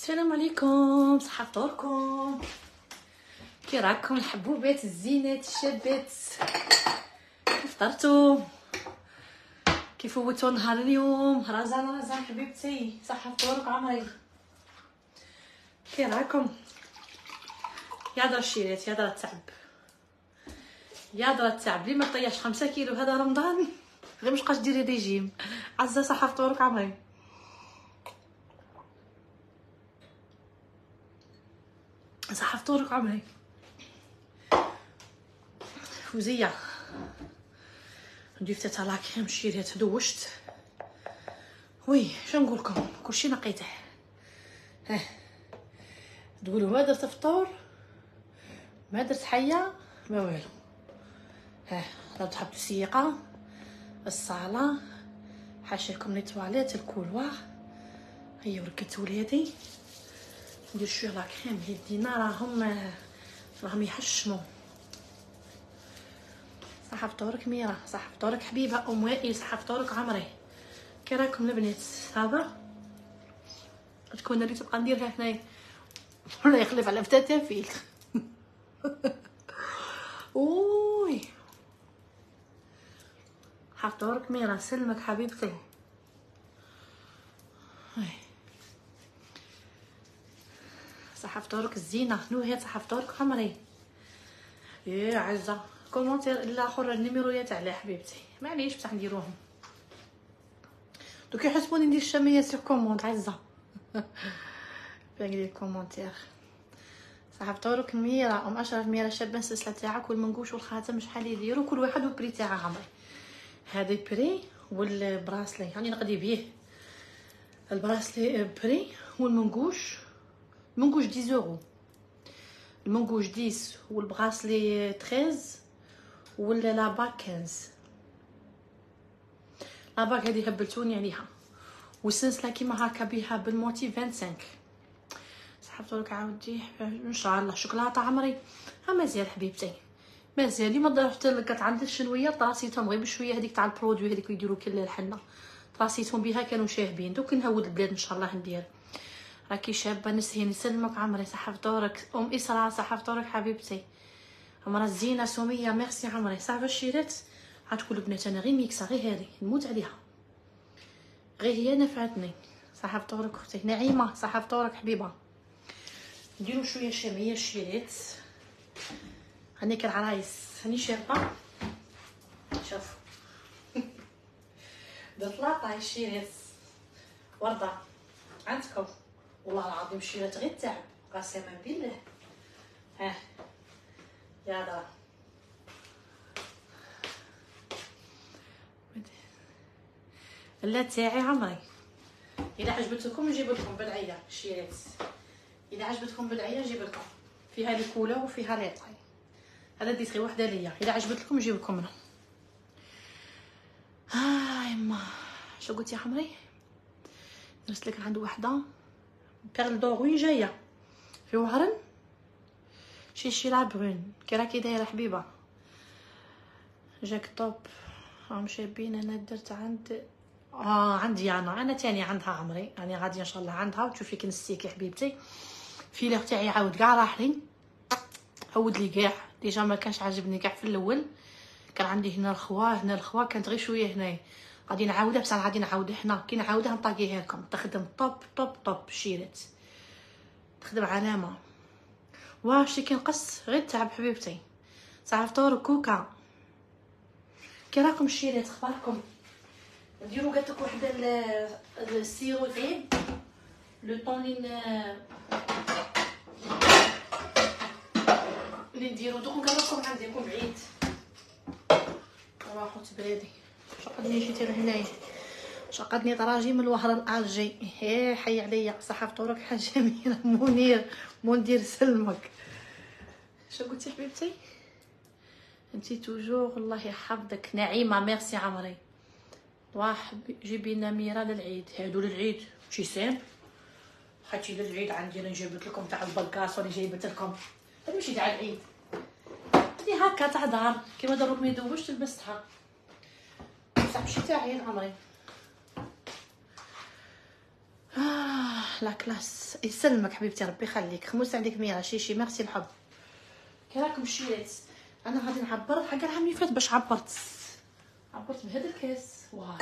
السلام عليكم، صحة فطوركم. كي راكم الحبوبات الزينات الشابات؟ كيف فطرتوا؟ كيف فوتوا نهار اليوم؟ رزان حبيبتي، صحة فطورك عمري. كي راكم؟ يا دار الشيرات، يا دار التعب، يا دار التعب. لي ما طياش 5 كيلو هذا رمضان غير مش بقاش ديري ريجيم. عزة صحة فطورك عمري. صحة فطورك عمري. فوزية ضيفتها تاع لاكريم شيرات دوشت. وي شنو نقول لكم، كلشي نقيته. ها تقولوا ما درت فطور، ما درت حيه، ما والو. ها تحبوا السيقه، الصاله، حاشاكم لي تواليت، الكولوار. هيا وركدت ولادي ندير شويه لاكريم. يدينا راهم يحشموا. صحة فطورك ميرا، صحة فطورك حبيبه. ام وائل صحة فطورك عمري. كي راكم البنات؟ صافا؟ تكون اللي تبقى نديرها هنايا ولا يخلف على فتاة فيك. اوي حفطورك ميرا، سلمك حبيبتي. صحة فطورك الزينة. شنو هي صحة فطورك عمري؟ يا عزة كومونتير الاخر النيميرويات على حبيبتي، معليش بصح نديروهم دوك يحسبوني ندير الشاميه سيغ كوموند. عزة باقي لي كومونتير. صحة فطورك ميرا. ام اشرف ميرا شابه السلسله تاعك والمنقوش والخاتم شحال يديروا؟ كل واحد والبري تاعها عمري. هذا بري والبراسلي يعني نقضي بيه. البراسلي بري والمنقوش 10 يورو. المنقوش 10 والبراسلي 13 ولا لاباك 15. لاباك هذه هبلتوني عليها، والسلسله كيما هكا بها بالموتي 25. صحة فطورك عاودي ان شاء الله. شوكولاته عمري. ها مازال حبيبتي، مازال. ما ضربت لك عند الشنويه طراسيتهم غير بشويه هذيك تاع البرودوي هذيك يديروا كل الحنه، طراسيتهم بها كانوا شاهبين. دوك نهود البلاد ان شاء الله ندير. راكي شابه نسهين يسلمك عمري. صحة فطورك ام اسراء، صحة فطورك حبيبتي. عمرها الزينه سميه ميرسي عمري. صافا الشيرات غتقول البنات انا غير ميكسه، غير هذه نموت عليها، غير هي نفعتني. صحة فطورك اختي نعيمه، صحة فطورك حبيبه. نديرو شويه شاميه الشيرات. هاني كالعرايس، هاني شابه. شوف درت لاطاي الشيرات ورده عندكم. والله العظيم الشيرات غير تعب، قسما بالله. ها يا دار لا تاعي عمري. اذا عجبتكم نجيب لكم بدعيه الشيرات، اذا عجبتكم بدعيه نجيب لكم. فيها لي كولا وفيها لي طاي. هذا ديت غير وحده ليا، اذا عجبت لكم نجيب لكم منها. يما شو قلت يا حمري؟ درت لك عند وحده بيرل دور. وين جايه؟ في وهران شي لا برون. كي راكي دايره حبيبه؟ جاك توب راهم شابين. انا درت عندي انا تاني عندها عمري. انا غادي ان شاء الله عندها وتشوفي كنستيك يا حبيبتي. فيلر تاعي عاود كاع راح لي، عود لي كاع. ديجا ما كانش عاجبني كاع في الاول. كان عندي هنا الخوا كانت غير شويه هنايا. غادي نعاودها بصح غادي نعاود هنا. كي نعاودها نطاقيها لكم. تخدم طوب طوب طوب الشيرات، تخدم علامه. واش كي نقص غير تعب حبيبتي. صحة فطور كوكا. كي راكم الشيرات؟ اخباركم؟ نديرو قالت لك وحده السيرو العيد لو طون اللي نديرو دوك. نقربكم عندكم بعيد راحوا تبريدي. شقدني جيتي لهنايا، شقدني طراجي من الوهران الجي. حي عليا. صحة فطورك حاجه جميله. منير سلمك. شو قلتي حبيبتي؟ انتي توجور الله يحفظك. نعيمه ميرسي عمري. واحد جيبي لنا ميرا للعيد. هادو للعيد شي سامبل. خاطي للعيد عندي انا جايبت لكم تاع البلكاس راني جايبت لكم. هذا ماشي تاع العيد، هذه هكا تاع دار كيما دروك ما يدوبوش لبستها. بصح ماشي تاعي عمري. لا كلاس. يسلمك حبيبتي، ربي يخليك، خموس عليك ميرا. شيشي ميرسي الحب. كي راكم شريت؟ انا غادي نعبر حق العام اللي فات باش عبرت بهذا الكاس. واه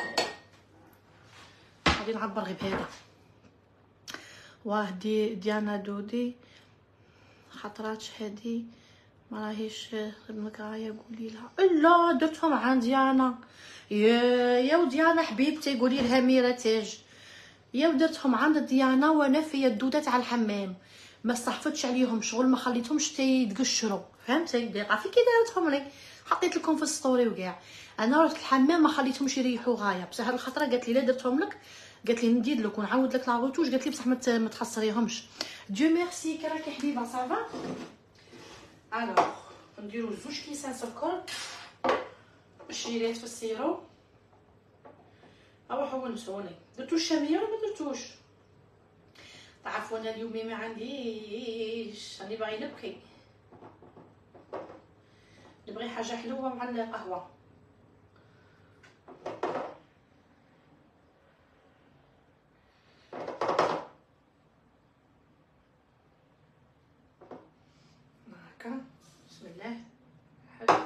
غادي نعبر غير بهذا. واه ديانا دودي خطرات هادي ما راهيش المكرايه، قولي لها. لا درتهم عند ديانا. يا وديانا حبيبتي قولي لها ميرا تاج. يا ودرتهم عند ديانا وانا في الدوده تاع الحمام، ما صحفتش عليهم شغل، ما خليتهمش يتقشروا، فهمتي؟ دقيقه في كي دارتهم لي، حطيت لكم في السطوري وكاع. انا رحت الحمام ما خليتهمش يريحوا غايه، بصح هاد الخطره قالت لي لا درتهم لك، قالت لي ندير لك ونعاود لك لا روتوش، قالت لي بصح ما تخسريهمش. ديو ميرسي. كي راكي حبيبه؟ صافا. الوغ نديرو 2 كيسان سكر، شيريت في السيرو. اروحو نسوني. درتو الشاميه ولا ما درتوش؟ تعرفوا انا اليوم ما عنديش، راني باغي نبغي حاجه حلوه مع القهوه. هكا بسم الله. واحد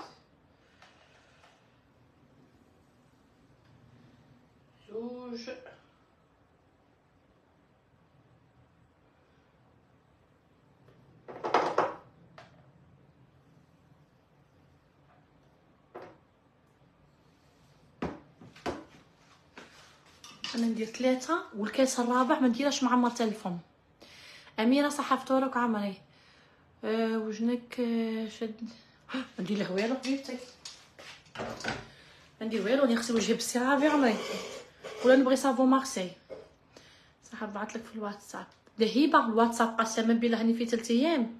زوج انا ندير 3 والكاس الرابع ما نديرهاش معمر تلفون. اميره صحه فطورك عمري. وجنك شد. ما ندير له والو حبيبتي، ما ندير والو، نغسل وجهي بالسرعه عمري، ولا نبغي صافون مارسي. صح نبعث لك في الواتساب. دهيبه الواتساب قسما بالله راني في 3 ايام.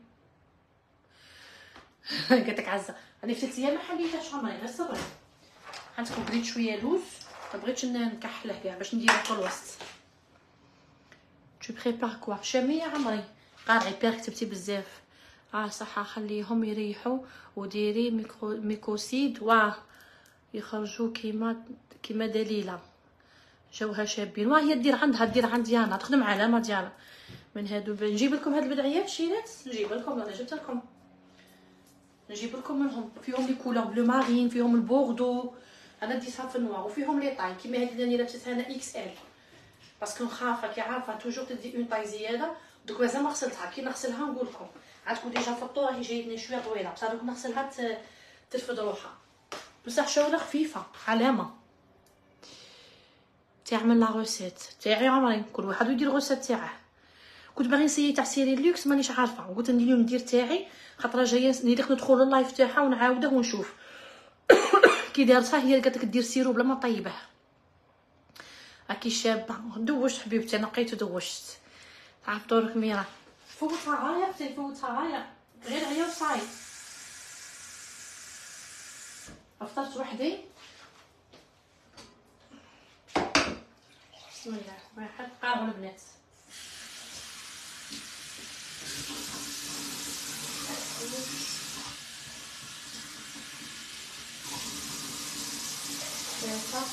قالت لك عزه راني في 3 ايام ما حليتهاش عمري، غير صبري. عندكم بريت شويه لوز، ما بغيتش نكحله كاع باش نديرو في الوسط. تو بريبار كوا شاميه عمري؟ قارعي بير كتبتي بزاف. صح خليهم يريحوا وديري ميكوسيد واه يخرجوا كيما دليله جوها شابين. واه هي دير عند ديانا، تخدم علامه ديالها من هادو. نجيب لكم هاد البدعيات شيرات، نجيب لكم. انا جبت لكم، نجيب لكم منهم. فيهم لي كولور بلو مارين، فيهم البوردو، انا ديتها في النوار، وفيهم لي طاي كيما هاد اللي لابستها انا اكس ال، باسكو نخاف كي عارفه توجور تدي اون طاي زياده. دوك مازال ما غسلتها، كي نغسلها نقول لكم. عندكم ديجا فطوره هي جايتني شويه طويله، بصح دوك نغسلها ترفد روحها. بصح شوله خفيفه علامه. تعمل لا روسيت تاعي عمري، كل واحد يدير روسيت تاعه. كنت باغي نسيي تاع سيري لوكس مانيش عارفه، قلت اليوم ندير تاعي خاطر جايه ندير ندخل اللايف تاعها ونعاوده ونشوف. كي دارتها هي قالت لك دير سيرو بلا ما طيبه. راكي شابه. دوشت حبيبتي، نقيت ودوشت. عرفت دورك ميرا. فوتها غايه اختي، فوتها غايه، غير عيا وصاي. افطرت وحدي. بسم الله. واحد قارعوا البنات. ثلاثة.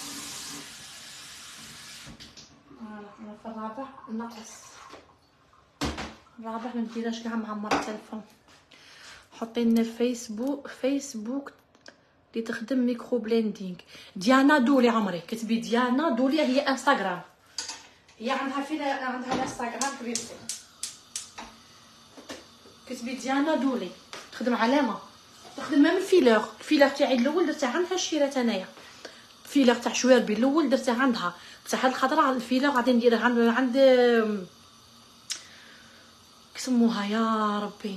انا في الرابع ناقص. الرابع ما نديرهاش كاع معمر التلفون. حطي لنا فيسبوك اللي تخدم ميكرو بليندينغ. ديانا دولي عمري، كتبي ديانا دولي، هي انستغرام، هي عندها عندها الانستغرام حبيبتي. كتبي ديانا دولي، تخدم علامه، تخدم ميم الفيلر تاعي الاول درتها عندها شيرات انايا. الفيلر تاع شواربي الاول درتها عندها، بصح هاد الخطره الفيلر غادي نديرها عند كسموها يا ربي،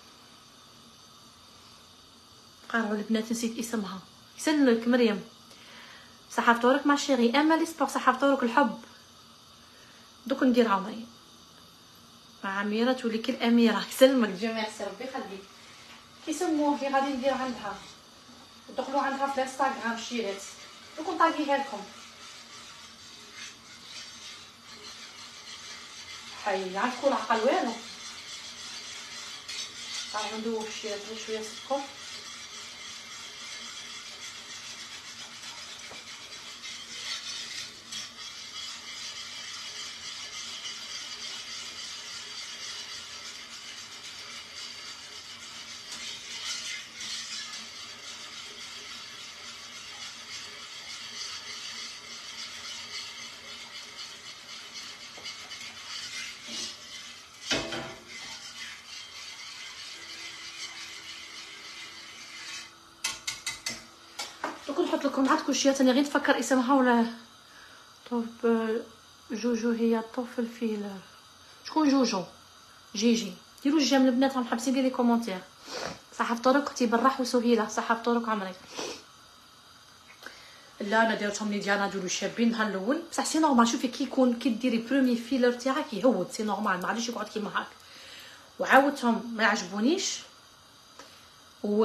قارعوا البنات نسيت اسمها. يسلمك مريم. صحه فطورك مع شيري امالي سبور. صحه فطورك الحب. دوك ندير عمري مع اميره تولي كي الاميره. يسلمك جميع ربي يخليك. كيسموه اللي غادي ندير عندها، دخلوا عندها في الانستغرام شيرات، دوك نطاقيها لكم. حي عندكم العقل والو. غادي ندوب الشيرات بشويه سكر. نحط لكم عاد كلشي ثاني غير نفكر اسمها ولا طوب. جوجو هي طوف الفيل. شكون جوجو؟ جيجي. ديروا الجيم البنات راهم حابسين لي كومونتير. صحه فطورك اختي بالراح وسهيله. صحه فطورك عمري. لا انا درتهم لي ديانا دولو شابين النهار الاول بصح سي نورمال. شوفي كي يكون كي ديري برومي فيلر تاعك يهود سي نورمال ما عادش يقعد كيما هاك. وعاودتهم ما يعجبونيش و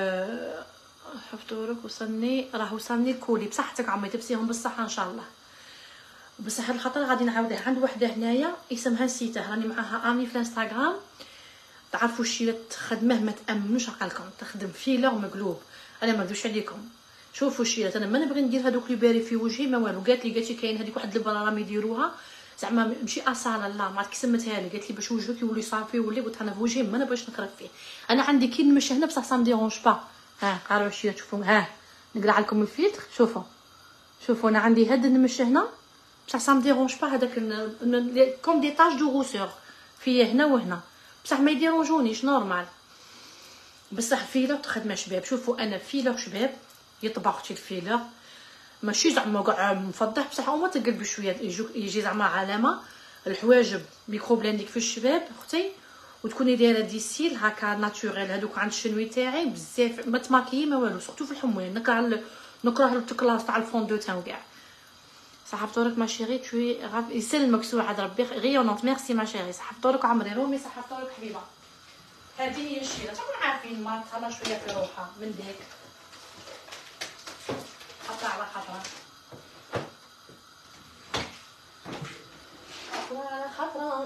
فطورك وصلني راه وصلني الكولي بصح حتى عمي تبسيهم بالصحه ان شاء الله. بصح هاد الخطره غادي نعاودها عند وحده هنايا اسمها نسيته راني معاها اني في الانستغرام. تعرفوا الشي خدمه ما تامنوش عقلكم تخدم فيلر مقلوب. انا ما نكذبش عليكم شوفوا الشيلات انا ما نبغي ندير هذوك لي باري في وجهي ما والو. قالت لي كاين هذيك واحد البرامج يديروها زعما ماشي اصاله لا ما سمتها لي. قالت لي باش وجهك يولي صافي يولي. قلت انا في وجهي ما نبغيش نكرف فيه. انا عندي كي نمشي هنا بصح سا ديرونج با. ها قراو الشيلات شوفوا ها نقرا لكم الفيلتر. شوفوا انا عندي هاد نمشي هنا بصح سا ديرونج با. هذاك كوم دي تاج دو غوسور فيه هنا وهنا بصح ما يديرونجونيش نورمال. بصح فيلر تخدم شباب. شوفوا انا فيلر شباب يطبع اختي الفيلر ماشي زعما كاع مفضح بصح هما تقلب شويه يجي زعما علامه الحواجب ميكروبلانديك في الشباب اختي. وتكوني دايره دي سيل هكا ناتوريل. هذوك عند الشنوي تاعي بزاف ما تماكيي ما والو سورتو في الحموين. نكره التكلاص تاع الفون دو تان وكاع. صحه فطورك ما شيري توي يسلمك سعاد ربي غيونونت ميرسي ما شيري. صحه فطورك عمري رومي. صحه فطورك حبيبه. هذه هي الشيله تكون عارفين ما تهلا شويه في روحها من ديك خطره على خطره خطره على خطره.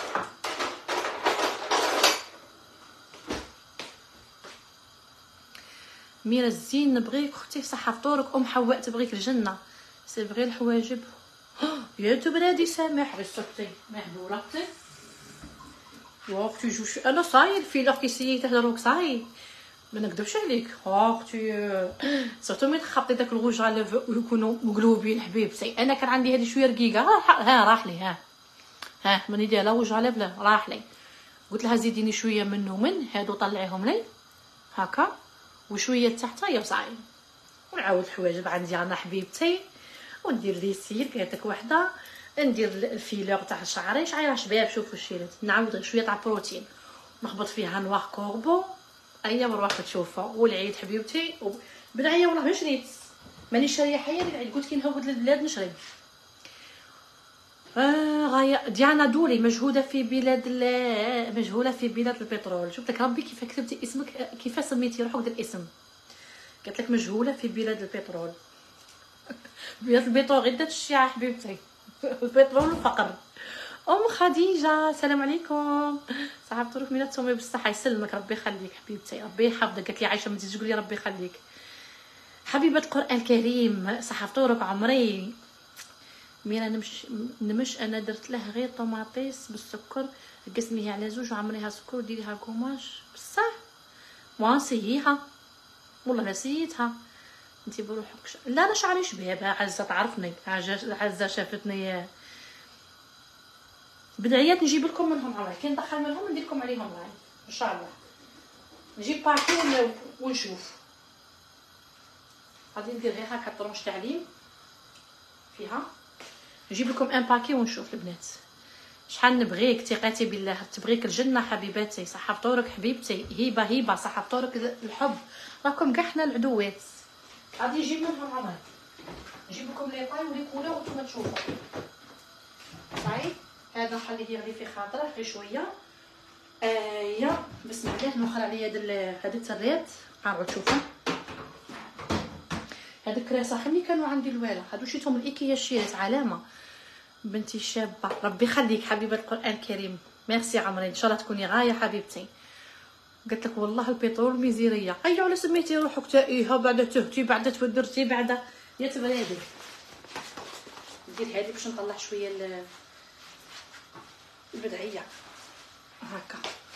ميرا الزين نبغيك اختي. صحه فطورك ام حواء تبغيك الجنه. سي بغي الحواجب يا تبرادي سامح رصتي مهبوله اختي. واختي جوش انا صاي الفيلر كيسيي تهضروك صاي ما نكذبش عليك اختي. سورتو ملي تخبطي داك الغوج على يكونوا مقلوبين حبيبتي. انا كان عندي هذه شويه رقيقه راح لي ها ماني دايره وجه على بلا راح لي. قلت لها زيديني شويه منه من هادو طلعيهم لي هكا وشويه تحت يا صاي. ونعاود الحواجب عندي انا حبيبتي وندير لي سيل كيتك وحده. ندير الفيلر تاع شعري شعيره شباب. شوفوا الشيلات نعاود شويه تاع بروتين نخبط فيها نوار كوربو. ايا مروحه تشوفها والعيد حبيبتي بالعيا والله ما شريت ماني شاريه حياه للعيد. قلت كي نهود للبلاد نشري. غايه ديانا دولي مجهوله في بلاد البترول. شوف لك ربي كيف كتبتي اسمك كيف سميتي روحك ديال الاسم. قالت لك مجهوله في بلاد البترول. بلاد البترول غير دات الشيعه حبيبتي. البترول والفقر. ام خديجه السلام عليكم. صحه فطورك مينا تصومي بالصحه يسلمك ربي يخليك حبيبتي ربي يحفظك. قالت لي عايشه ما تجيش تقولي ربي يخليك حبيبه القران الكريم. صحه فطورك عمري. مينا نمش انا درت له غير طوماطيس بالسكر قسميها على زوج وعمريها سكر وديريها كوماش بصح ما نسييها والله نسيتها. انتي بروحك لا انا شعري شباب. عزه تعرفني عزه شافتني بدعيات نجيب لكم منهم عمري. كي ندخل منهم ندير لكم عليهم راي ان شاء الله. نجيب باكي ونشوف. غادي ندير غير هكا طرونش تعليم فيها. نجيب لكم ان باكي ونشوف البنات. شحال نبغيك ثقتي بالله تبغيك الجنه حبيباتي. صحه فطورك حبيبتي. هبه صحه فطورك الحب. راكم كاع حنا العدوات. غادي نجيب منهم عمري. نجيب لكم لي طاي ولي كولا وانتم تشوفوا صاي. هذا نخليه يغلي في خاطره غير شويه. يا بسم الله نوخر عليا هاد التريات عارفه تشوفوا هاد الكراسه خلي كانوا عندي الوالا هادو شيتهم الايكيا شيرات علامه بنتي شابه ربي يخليك حبيبه القران الكريم. ميرسي عمري ان شاء الله تكوني غايه حبيبتي. قلت لك والله البترول ميزيريه. ايوا ولا سميتي روحك تائهه بعد تهتي بعد تودرتي بعد يا تبرادي. ندير هذه باش نطلع شويه البدعيه هكا.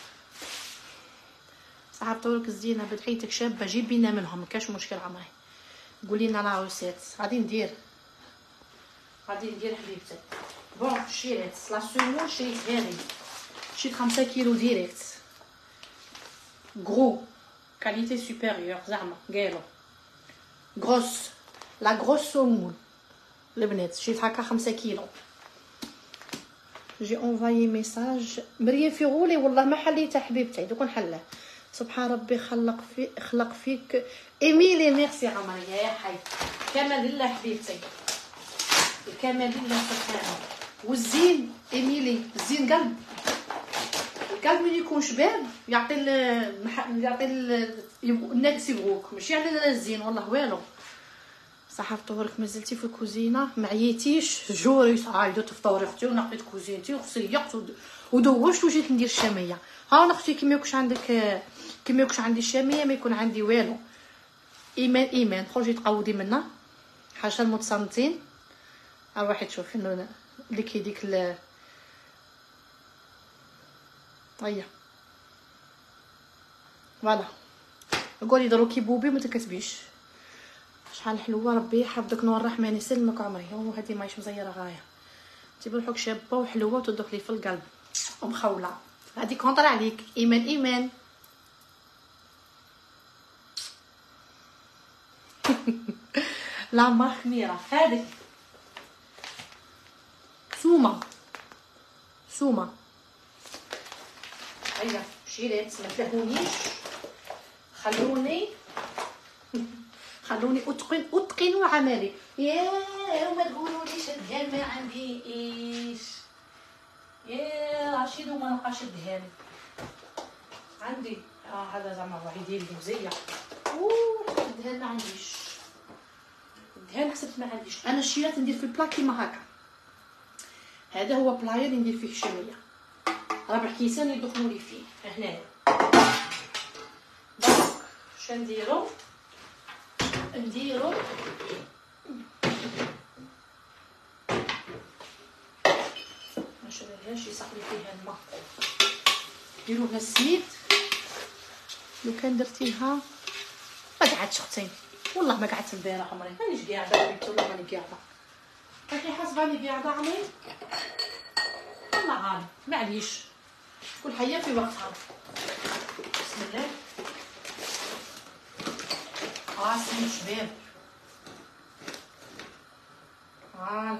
صحه فطورك الزينه بدعيتك شابه جيبينا منهم مكاش مشكل عمري. قولي لنا لا روسيت غادي ندير حبيبتي. بون شيريت لا سومون شريت هذه شريت 5 كيلو ديريكت غرو كاليتي سوبيريور زعما قالوا غروس، لا غروس سومول البنات، شريت هكا 5 كيلو. جي اونفايي ميساج مريم في غولي، والله ما حليته حبيبتي، دوك نحله. سبحان ربي خلق فيك ايميلي. ميرسي عمري يا حي، كمال لله حبيبتي، الكمال لله سبحانه. والزين ايميلي، الزين قلب، القلب من يكون شباب يعطي الناس يبغوك، ماشي على الزين والله والو. صحه فطورك، مازلتي في الكوزينه ما عييتيش؟ جوري صايدو تفطوري اختي، ونقيت كوزينتي وغسيقت ودوشت وجيت ندير الشاميه. ها انا اختي كي ما يكونش عندي الشاميه ما يكون عندي والو. ايمان تخرجي تقودي منا حاجه المتصنتين. اروحي تشوفي انه لكي ديك طيب فوالا. قولي دروكي بوبي ما تكتبيش. شحال حلوه، ربي يحفظك نور الرحمن يسلمك عمري. هو هذه ماهيش مزيره غايه، تجيب روحك شابه وحلوه وتدوك لي في القلب ومخوله. هذه كونطر عليك ايمان. لا ما خميره هذيك سومه هيا شيرات ما تلهونيش. خلوني اتقن عملي. يا وما تقولوليش الدهان ما عنديش. يا رشيد وما نلقاش الدهان عندي. هذا زعما راهي ديالي مزيه. الدهان ما عنديش، الدهان حسبت ما عنديش. انا الشيرات ندير في البلا كيما هكا. هذا هو بلاير اللي ندير فيه الشاميه، ربع كيسان يدخلوا لي فيه هنايا. دونك شنديرو ما شريهاش يسقلي فيها الماء. ديروها السميد. لو كان درتيها ما قعدتش اختي، والله ما قعدت البارح عمري. مانيش قاعده بنتي، والله ماني قاعده. راكي حاسباني قاعده عمري؟ والله غالي معليش، كل حاجه في وقتها. بسم الله. سميد شباب. فوالا.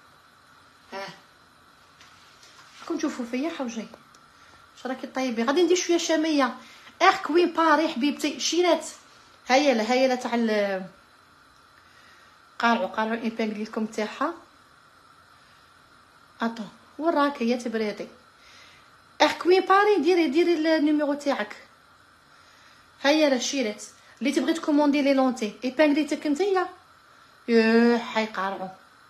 راكم تشوفوا فيا حوجي واش راكي طيبي. غادي ندير شويه شاميه كوين باري حبيبتي. شيرات هيا تاع قارعوا ايبانغلي لكم تاعها. وراك هي تبريدي كوين باري. ديري النيميرو تاعك. هيا الشيرات اللي تبغي تكوموندي لي لونتي ايبانغليتك نتيا. حيقارعوا.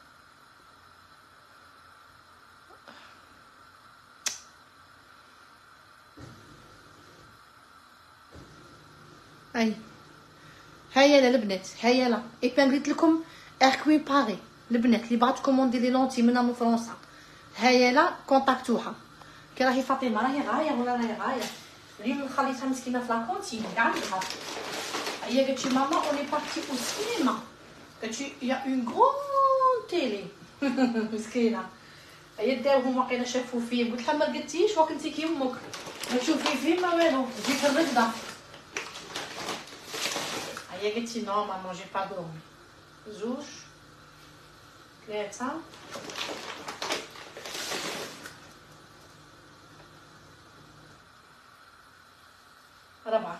هيا البنات، هيا ايبانغليت لكم كوين باري. البنات اللي بغات تكوموندي لي لونتي من فرنسا، هيا كونتاكتوها. كي راهي فاطمه راهي غايه ولا راهي غايه. اليوم خليتها مسكينه في لاكونتين عندها. هي قالت لي ماما اوني بارتي او سينما. قالت لي يا اون غون تيلي. مسكينه. هي داوهم واقيلا شافوا فيه. قلت لها ما قلتيش وكنتي كي امك ما تشوفي فيه ما والو، جيت الرقده. هي قالت لي نو ماما جي با دورمي. 2 3 4.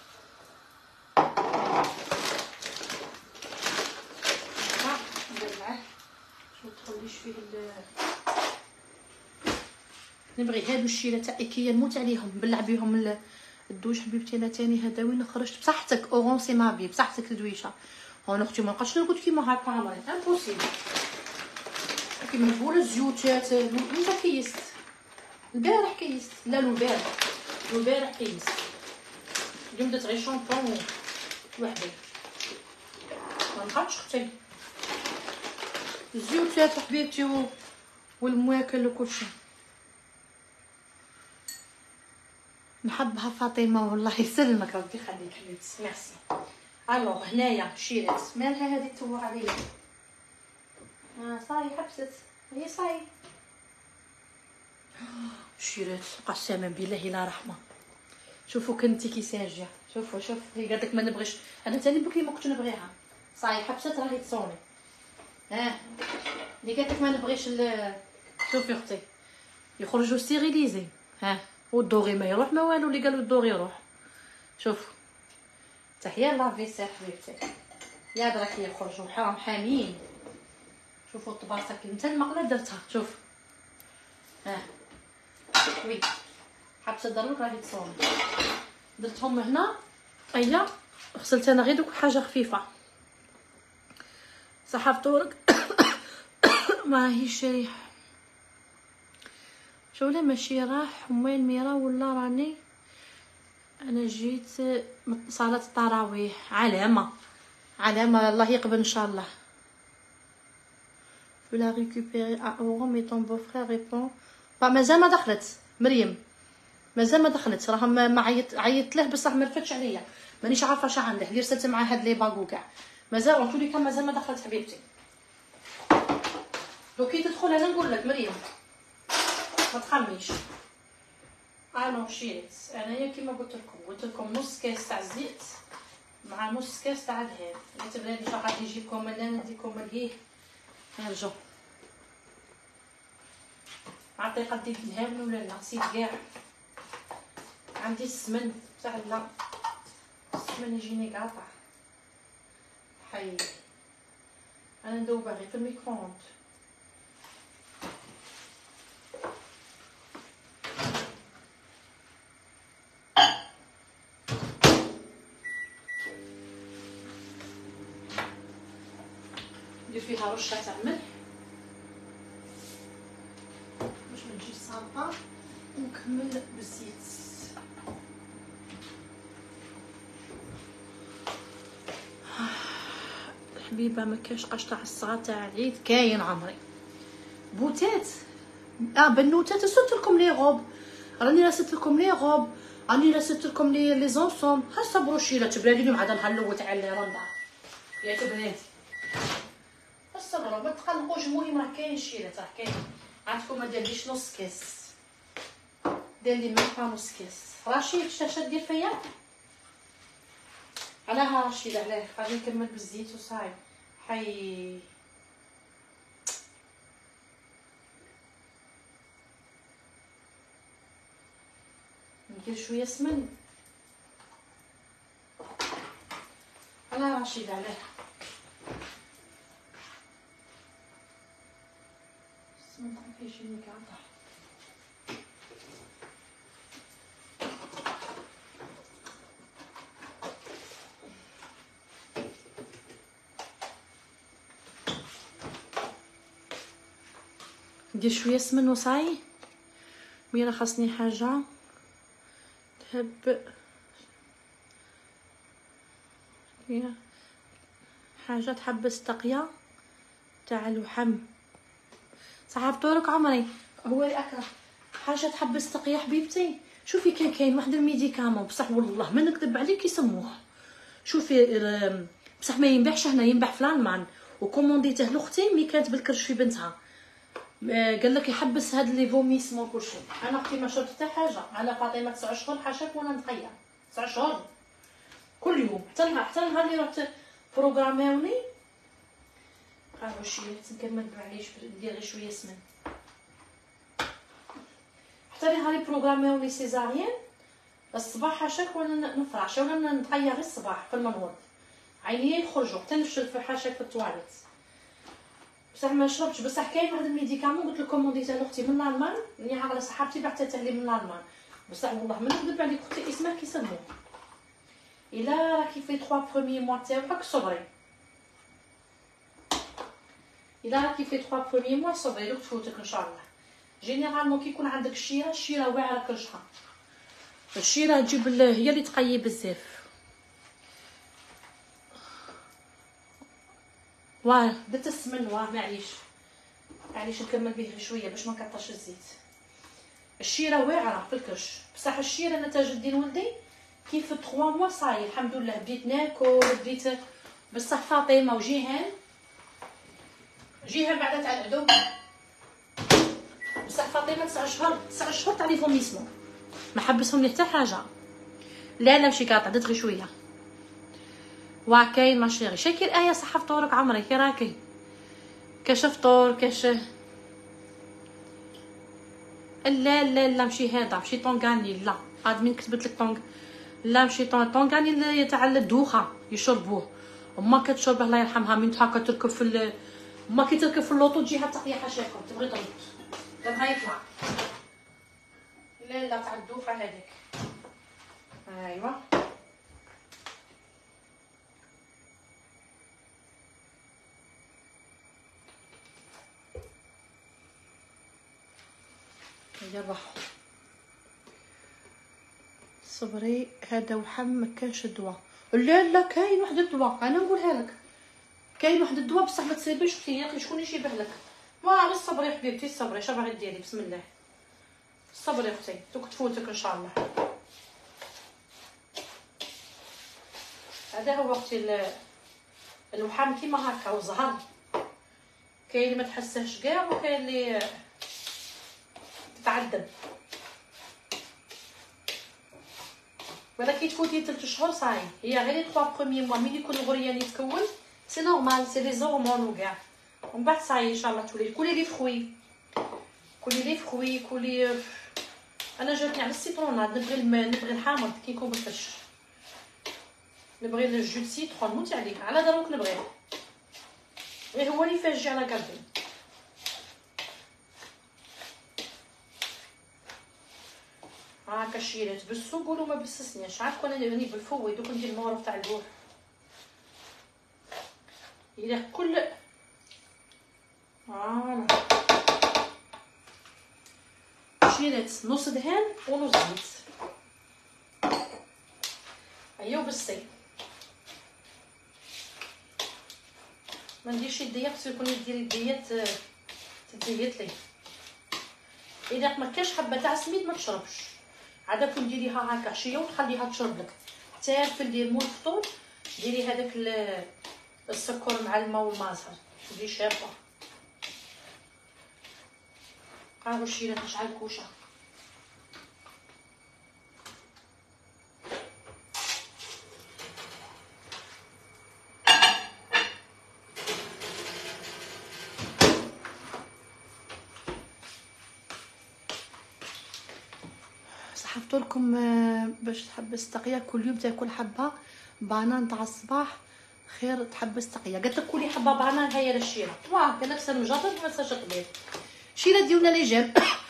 نبغي هادو الشيله تاع ايكيا نموت عليهم، نبلع بهم الدوش حبيبتي. انا تاني هذا وين خرجت بصحتك اورونسي مافي بصحتك الدويشه. انا اختي ما نبقاش نرقد كيما هكا عمري امبوسيبل. كيما نقول الزيوتات انت كيست البارح كيست. لا البارح كيست. اليوم درت غير شامبون وحدي ما نبقاش اختي. الزيوتات حبيبتي والمواكل وكلشي. نحبها فاطمه والله يسلمك ربي يخليك حبيبتي. ميرسي. الوغ هنايا شيرات مالها هذه توا عليا. صاي حبست هي صاي. شيرات قسما بالله لا رحمه. شوفوا كنتي كي ساجيه. شوف هي قالت لك ما نبغيش. انا تاني بكري ما كنت نبغيها. صاي حبست راهي تصوني. ها اللي قالت لك ما نبغيش شوفي اختي يخرجوا ستيريليزي. ها والدوغي ما يروح ما والو، اللي قالوا الدوغي يروح. شوفوا تحيه لافيسير حبيبتي يا دراك يخرجوا حرام حامين. شوفوا الطباسه كي نتا المقله درتها. شوف ها وي حبست ضروري راهي تصوني. درتهم هنا ايا غسلت انا غير دوك حاجه خفيفه. صحابتورك ما هيش ريح شو لا ماشي راح وين ميرا ولا راني انا جيت صلاه التراويح. علامه الله يقبل ان شاء الله. je la récupérer à Oran mais ton beau-frère répond مازال ما دخلت مريم، مازال ما دخلت. راهم ما عيطت له بصح ما رفتش عليا، مانيش عارفه اش عنده. اللي رسلت مع هاد لي باغو كاع مازال قلتولي كان مازال ما دخلت حبيبتي. لو كي تدخل انا نقول لك مريم ما تخميش. انا شيت انايا كيما قلت لكم نص كاس تاع الزيت مع نص كاس تاع الدهان. اللي تبغي ان شاء الله يجيكم انا نديكم الهيه نرجو عطي قدي الدهان ولا لا نسيت كاع. عندي السمن تاع لا السمن يجيني قاطع حي. انا ندوبها غير في الميكرووند. ندير فيها رشه تاع ملح باش ما تجيش صالطه ونكمل بالزيت. الحبيبه ما كاش قشطه على الصغار تاع العيد كاين عمري. بوتات بنوتات رسلت لكم لي غوب، راني رسلت لكم لي غوب، راني رسلت لكم لي زونسوم. ها صبروا شيله تبرادي اليوم عاد نهار الاول تاع لي رندا يا تبرادي. صبروا ما تقلقوش. المهم راه كاين شيله راه كاين عندكم. ما ديرليش نص كاس، دير لي ميم با نص كاس. رشيد شتا دير فيا علاه رشيد علاه. غادي نكمل بالزيت وصاي حي. ندير شويه سمن علاه رشيد علاه. السمن كيفاش ينقطع. ندير شويه سمن وصاي. مي راه خاصني حاجه تهب حاجه تحبس التقيه تاع اللحم. صحابتورك عمري هو اللي اكره حاجه تحبس التقيه حبيبتي. شوفي كاين واحد الميديكامون بصح والله ما نكذب عليك يسموه. شوفي بصح ما ينباعش هنا، ينباع في الالمان وكومونديته لاختي مي كانت بالكرش في بنتها. قال لك يحبس هاد لي فوميسمون كلشي. انا اختي ما شربت حتى حاجه. انا فاطمه 9 اشهر حاشاك وانا نتقيا 9 اشهر كل يوم حتى النهار اللي رحت بروغراميوني قالوا شويه نكمل معليش ندير غير شويه سمن. حتى النهار اللي بروغراميوني سيزاريان الصباح حاشاك وانا نفرش وانا نتقيا غير الصباح في المنوض عينيا يخرجوا حتى نفشل في حاشاك في التواليت. بصح ما شربتش. بصح كاين واحد الميديكامون قلت لكم كومونديته لاختي من الالمان اللي عاقله صحابتي بعثتها لي من الالمان. بصح والله ما نكذب عليك اختي اسمها كيسموه. الا راكي في 3 بروميي موا تاعك صبري. الا راكي في 3 بروميي موا صبري دوك تفوتك ان شاء الله. جينيرالمون كي يكون عندك الشيره واعره كرشها. الشيره تجيب هي اللي تقيي بزاف. واه درت السمن واه معليش نكمل به شويه باش ما نكثرش الزيت. الشيره واعره في الكرش بصح الشيره انا تاج الدين ولدي كيف 3 موا صاي الحمد لله بديت ناكل بديت. بصح فاطمه وجيهان بعدا تاع العدو. بصح فاطمه 9 اشهر تاع لي فوميسمون ما حبسهم لي حتى حاجه. لا ماشي قاطع درت غير شويه. وكاين ما شيري شاكي الايه صح فطورك عمري كي راكي كاش فطور كاش لا لا لا ماشي هذا ماشي طونغاني لا هاد من كتبت لك طونغ لا ماشي طونغاني تاع الدوخه يشربوه وما كتشرب الله يرحمها من هكا تركب في ما كي تركب في اللوطو تجيها تقيا حاشاكم تبغي ترد دابا يطلع لا لا تاع الدوخه هذيك ايوا دابا صبري هذا وحم ما كانش الدواء لا لا كاين واحد الدواء انا نقولها لك كاين واحد الدواء بصح ما تصيبش فيا شكون يشبه لك غير صبري حبيبتي صبري اش باغي ديري بسم الله صبري اختي دوك تفوتك ان شاء الله هذا هو اختي الوحام كيما هكا وزهر كاين اللي ما تحسهش كاع وكاين اللي تتعذب ولكن تفوتي 3 شهور صاي هي غير 3 بروميي موا ملي يكون الغريان يتكون سي نورمال سي لي زورمون وكاع ومن بعد صاي ان شاء الله تولي كولي لي فروي كولي انا جاتني على السيتروناد نبغي الحامض كي يكون بالفرش نبغي الجو دو سيترون موتي عليك على دروك نبغيه غير هو اللي فاجي على كاربي هاكا شيرات بالسو قولوا ما بسسنيش عارف انا اللي بالفوي دوك ندير المورف تاع البوح الى كل فوالا شيرات نص دهان ونص زيت ايوا بالسي ما نديرش يديا خصو يكون يدير يديات تديات لي الا ما كاش حبه تاع سميد ما تشربش عاده كون ديريها هكا عشيه وتخليها تشرب لك حتى في الليل مول الفطور ديري هذاك السكر مع الماء والمازهر تولي شابه قاعد الشيرات نشعل الكوشه صحفت لكم باش تحبس تقيه كل يوم تاكل حبه بانان تاع الصباح خير تحبس تقيه قالت لك كلي حبه بانان هي للشيره واه كان نفس المجرد ما تنساش قبيل شيره ديالنا لي جيم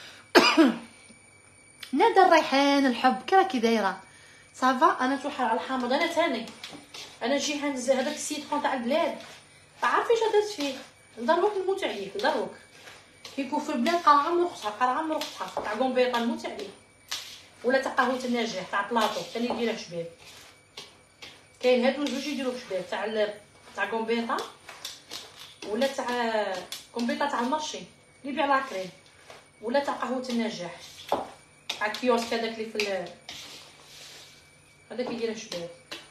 نادى الريحان الحب كي دايره صافا انا توحل على الحامض انا ثاني انا نجي هنز هذاك السيترون تاع البلاد عارفه اش درت فيه ضروك نموت عليك ضروك كيكون في البلاد قرعه رخصها تاع كومبيطه نموت عليه ولا تاع قهوه النجاح تاع بلاطو ثاني يديرها شباب كاين هادو جوج يديروه شباب تاع كومبيطه ولا تاع كومبيطه تاع المارشي اللي يبيع لاكريم ولا تاع قهوه النجاح تاع الكيوسك هذاك اللي في هذاك يديرها شباب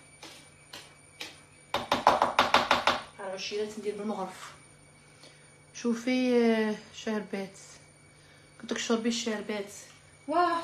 راه الشيرات ندير بالمغرف شوفي شربات قلت لك شربي الشربات واه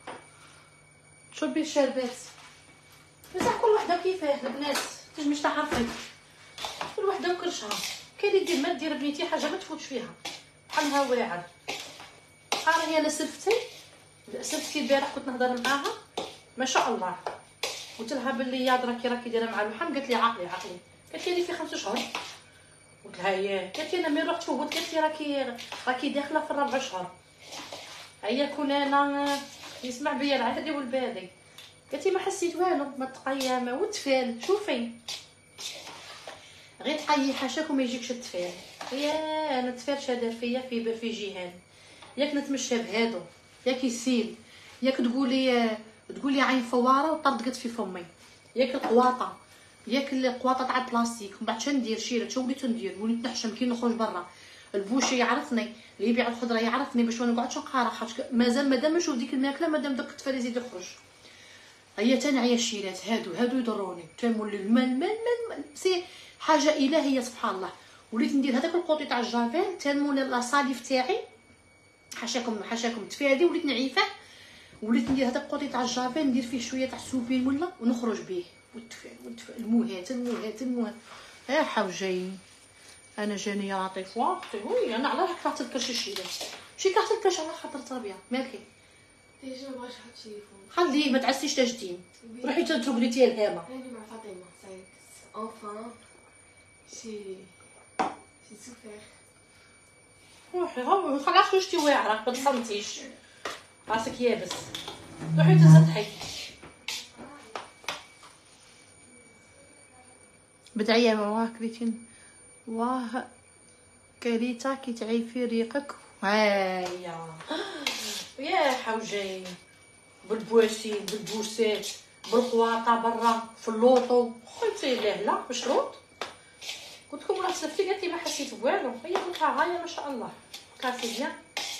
شربي الشربات بصح كل وحده كيفاه البنات تنجمش تعرفي كل وحده وكرشها كاين اللي دير ما دير بنيتي حاجه ما تفوتش فيها بحالها واعر هي انا سلفتي البارح كنت نهضر معاها ما شاء الله قلت لها باللي يا راكي دايره مع اللحم قالت لي عقلي قالت لي في 5 شهور قلت لها ياه قالت لي انا ملي رحت فوت قالت لي راكي داخله في 4 شهور هيا كون انا يسمع بيا العهدي والبادي قالت لي ما حسيت والو ما تقيامه والتفال شوفي غير تقيي حاشاك وما يجيكش التفال يا انا التفال شاده فيا في جهان ياك نتمشى بهادو ياك يسيل ياك تقولي عين فواره وطردقت في فمي ياك القواطه ياك القواطه تاع البلاستيك من بعد شندير شيره شو وليت ندير وليت نحشم كي نخرج برا البوشي يعرفني اللي يبيع الخضره يعرفني باش ما نقعدش نقارح مازال مادام نشوف ديك الماكله مادام داك الطفل يزيد يخرج هي تنعيا الشيرات هادو يضروني تمول المال سي حاجه الهيه سبحان الله وليت ندير هذاك القوطي تاع الجافيل تنمول لا صاليف تاعي حاشاكم تفادي وليت نعيفه وليت ندير هذاك القوطي تاع الجافيل ندير فيه شويه تاع السوبين ولا ونخرج به ودفع الموهات يا حوجي. انا جاني لطيفه وي انا على كارت الكرش الشيله ماشي كارت الكرش على خاطر تربيه مالكي ديجا مابغاش نحط تليفون. خليه ما تعسيش تجدين روحي تترقلي الهامه. راني مع فاطمه سايك انفان شي سوفير. روحي خلاص خرجتي واعره ما تصمتيش راسك يابس. روحي تزطحي بدعيه واه كريتين واه كريتا كي تعيفي ريقك. هيا يا حوجي بالبواسين بالبوسات بالقواطه برا في اللوطو خويتي لا لا مشروط. قلت لكم راه سلفتي قالت لي ما حسيت بوالو. هي قلتها غايه ما شاء الله كافي بيان.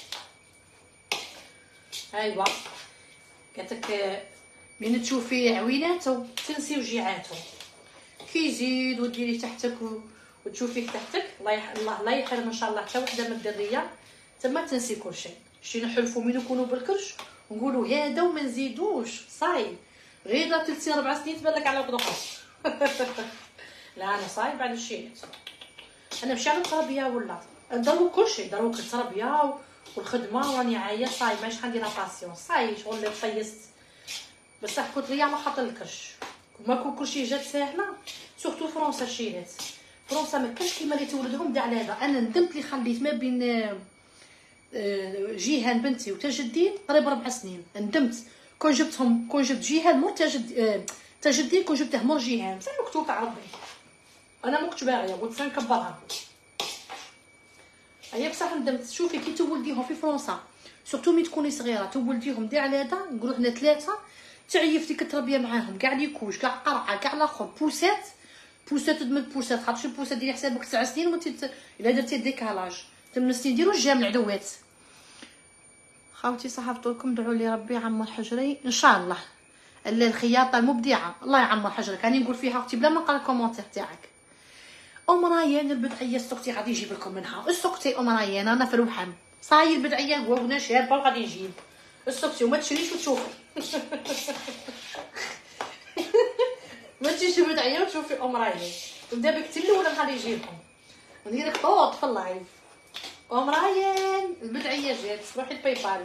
ايوا قالتك من تشوفي عويناتو تنسي وجيعاتو كي يزيد وديري تحتك وتشوفيك تحتك الله لا يحرم ان شاء الله حتى وحده من الدريه تما تنسي كل شيء. شي نحلفوا من نكونوا بالكرش ونقولوا هذا وما نزيدوش صاي غير 3 4 سنين تبان لك على قدقاش. لا انا صاي بعد الشيء انا مشي على التربيه ولا ضرو كل شيء ضروك التربيه والخدمه راني عايه صاي ماش عندي لا باسيون صاي شغل اللي طيست بصح كنت ليا على خاطر الكرش ما كل شيء جات ساهله سورتو فرنسا الشيلات فرنسا ما كاش كيما اللي تولدهم داع هذا. انا ندمت اللي خليت ما بين جيهان بنتي وتجدين قريب 4 سنين. ندمت كون جبت جيهان مور تجدين كون جبته مور جيهان صح مكتوب تاع ربي. انا ما كنتش باغيه قلت نكبرها هي بصح ندمت. شوفي كي تولديهم في فرنسا سورتو مي تكوني صغيره تولديهم داع هذا نقولوا حنا 3 تعيف ديك التربيه معاهم كاع ليكوش كاع قرعه كاع الاخر بوسات تدمج بوسات خاطر البوسات ديري حسابك 9 سنين وانت الا درتي ديكالاج 8 سنين ديروا الجام العدوات. خاوتي صحفطوا لكم دعوا لي ربي يعمر حجري ان شاء الله. الخياطه المبدعه الله يعمر حجرك. راني نقول فيها اختي بلا ما نقرا الكومونتير تاعك. ريان البدعيه السقتي غادي يجيب لكم منها السقتي ريان انا في الوحم صاي البدعيه هو ونا شاربه غادي يجيب السقتي وما تشريش وتشوفي. ما تجيش البدعيه وتشوفي ريان ودابا قلت له ولا غادي يجيبهم ندير طوط في اللايف. ريان البدعيه جات روحي البايبال.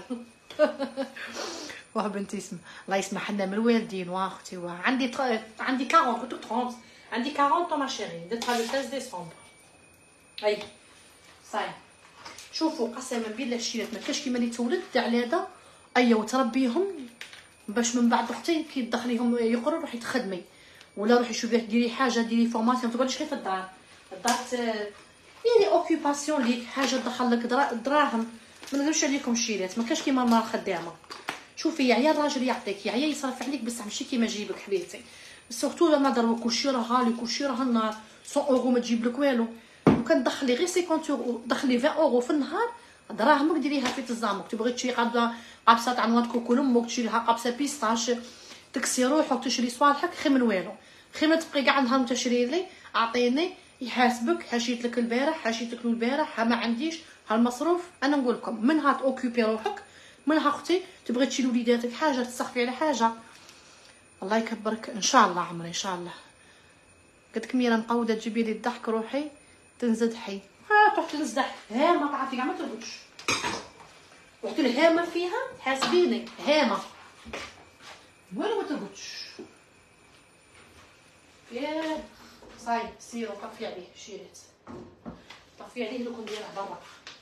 واه بنتي اسم الله يسمح لنا من الوالدين واختي عندي 40 كنت 30 عندي 40 ما شيري درتها لو 13 ديسمبر. اي صاي شوفوا قسما بالله الشيلات ما كاش كيما اللي تولد تاع هذا ايوا وتربيهم باش من بعد اختي كي تدخليهم يقروا روحي تخدمي ولا روحي شوفي ديري حاجه ديري فورماسيون ما تقعديش غير في الدار يعني اوكيباسيون ليك حاجه تدخل لك دراهم. ما نقولش عليكم الشيلات ما كاش كيما المراه خدامه. شوفي يا الراجل يعطيك يا يصرف عليك بصح ماشي كيما جيبك حبيبتي سورتو لما ضربوا كلشي راه غالي كلشي راه النار 100 اورو ما تجيب لك والو. وكان دخلي غير 50 اورو دخلي 20 اورو في النهار دراهمك ديريها في تزامك. تبغي تشري قابصه تاع نوات كوكو لامك تشري لها قابصه بيستاش تكسي روحك تشري صوالحك خير من والو. خير ما تبقي كاع النهار تشري لي اعطيني يحاسبك حاشيت لك البارح حاشيت لك البارح ما عنديش هالمصروف. انا نقول لكم منها توكيبي روحك منها اختي تبغي تشيل وليداتك حاجه تسخفي على حاجه الله يكبرك ان شاء الله عمري ان شاء الله. قلت لك ميرا مقوده تجيبي لي الضحك روحي تنزدحي تروح تنزدح هامه تعرفي كاع ما ترقدش وقت الهامه فيها حاسبيني هامه والو ما ترقدش. ياه صاي سيروا طفي عليه شيرات طفي عليه لو كون دايره برا.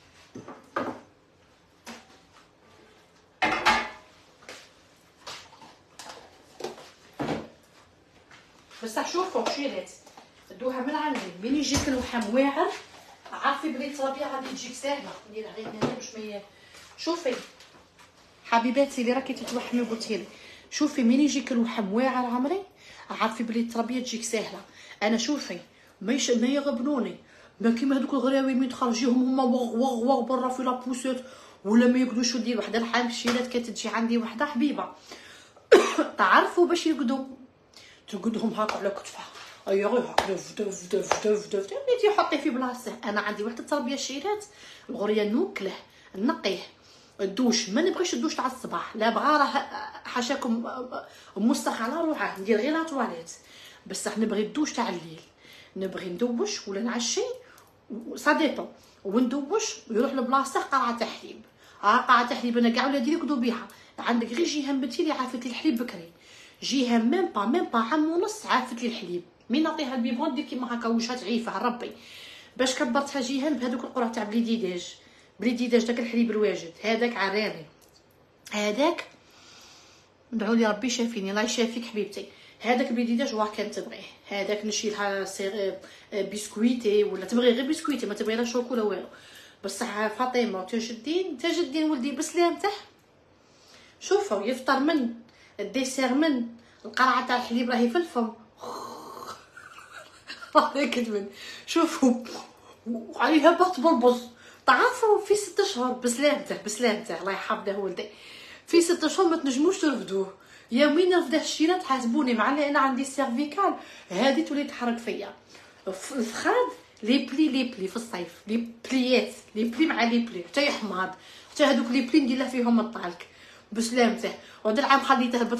بصح شوفوا شيرات دوها من عندي من يجيك الوحم واعر عارفي بلي التربيه غادي تجيك ساهله. ندير غير هنا باش ما شوفي حبيباتي اللي راكي تتوحمي وقلتي لي شوفي من يجيك الوحم واعر عمري عارفي بلي التربيه تجيك ساهله. انا شوفي ما يغبنوني ما كيما هذوك الغراوي من تخرجيهم هما وغ برا في لابوسات ولا ما يقدوش يدير وحده الحال الشيلات كتجي عندي وحده حبيبه تعرفوا باش يقدوا تقدهم هاك على كتفها ايوا غير هاك دف نيتي حطي في بلاصته. انا عندي واحد التربيه الشيلات الغريه نوكله نقيه الدوش ما نبغيش الدوش تاع الصباح لا بغا راه حاشاكم موسخ على روحه، ندير غير لا تواليت. بصح نبغي الدوش تاع الليل، نبغي ندوش ولا نعشي سا ديبون، وندوش يروح لبلاصه قرعه تاع حليب. قرعه تاع حليب انا كاع ولادي يرقدوا بها، عندك غير جيهان بنتي اللي عافت لي الحليب بكري، جيهان ميم با عام ونص عافت لي الحليب، مين نعطيها البيبون دير كيما هكا وشها تعيفه ربي. باش كبرتها جيهان بهذوك القرع تاع بلي ديداج داك الحليب الواجد هذاك عراني، هذاك ندعو لي ربي شافيني الله يشافيك حبيبتي. هذاك بلي ديداج واه كان تبغيه، هذاك نشيلها بسكويتي ولا تبغي غير بسكويتي ما تبغي لا شوكولا والو. بصح فاطمه وتاج الدين ولدي بسلامته، شوفوا يفطر من الديسير من القرعه تاع الحليب راهي في الفم راهي كتبن شوفوا وعليها بط بلبص. تعرفوا في 6 شهور بسلامته الله يحفظه ولدي، في 6 شهور ما تنجموش ترفدوه، يا وين رفده الشيله تحاسبوني مع اللي انا عندي سيرفيكال هذه تولي تحرك فيا. الفخاد لي بلي في الصيف، لي بلي مع لي بلي حتى حماض، حتى هذوك لي بلي ندير له فيهم الطالك بسلامته. وهذا العام خليته لبنت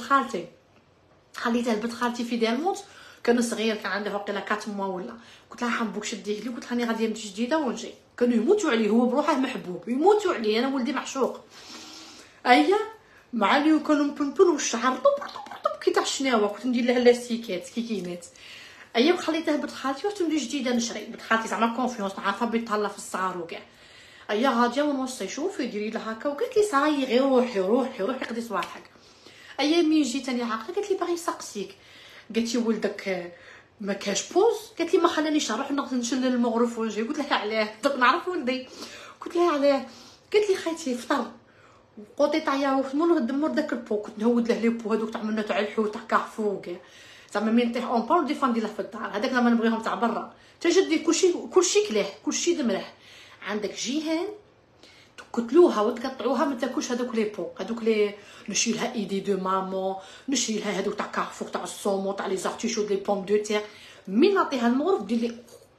خالتي في دالمونت، كان صغير كان عنده وقيلا 4 موا ولا، قلت لها حنبوك شديه لي، قلت لها راني غاديه نمشي جديده ونجي. كانوا يموتوا عليه هو بروحه محبوب، يموتوا عليه انا ولدي معشوق. ايا معالي كانوا مبنبن والشعر طب كي تاع الشناوه، كنت ندير لها لاستيكات كيكينات. ايا خليتها بنت خالتي واش تولي جديده نشري، بنت خالتي زعما كونفيونس عارفه بيطلع في الصغار وكاع. ايا غاديه ونوصي شوفي ديري لها هكا، وقالت لي صاي غير روحي قضي صباحك. ايا مين جيت انا عاقله قالت لي باغي يسقسيك، قالت لي ولدك ما كاش بوز، قالت لي ما خلانيش نروح نشل المغرف ونجي. قلت لها علاه دوك نعرف ولدي، قلت لها علاه، قالت لي خايتي فطر قوطي تاع ياغورت مول ندمر داك البو، كنت نهود له لي بو هذوك تاع منه تاع الحوت تاع كارفو كاع زعما مين نطيح اون بار دي فان ديالها في الدار، هذاك لما نبغيهم تاع برا تجدي كلشي كلاه كلشي دمره. عندك جيهان تقتلوها وتقطعوها ما تاكلش هذوك لي بو، هذوك لي نشيلها ايدي دو مامون، نشيلها هذوك تاع كارفور تاع الصومو تاع لي زارتيشو لي بوم دو تير، من نعطيها المغرف دير لي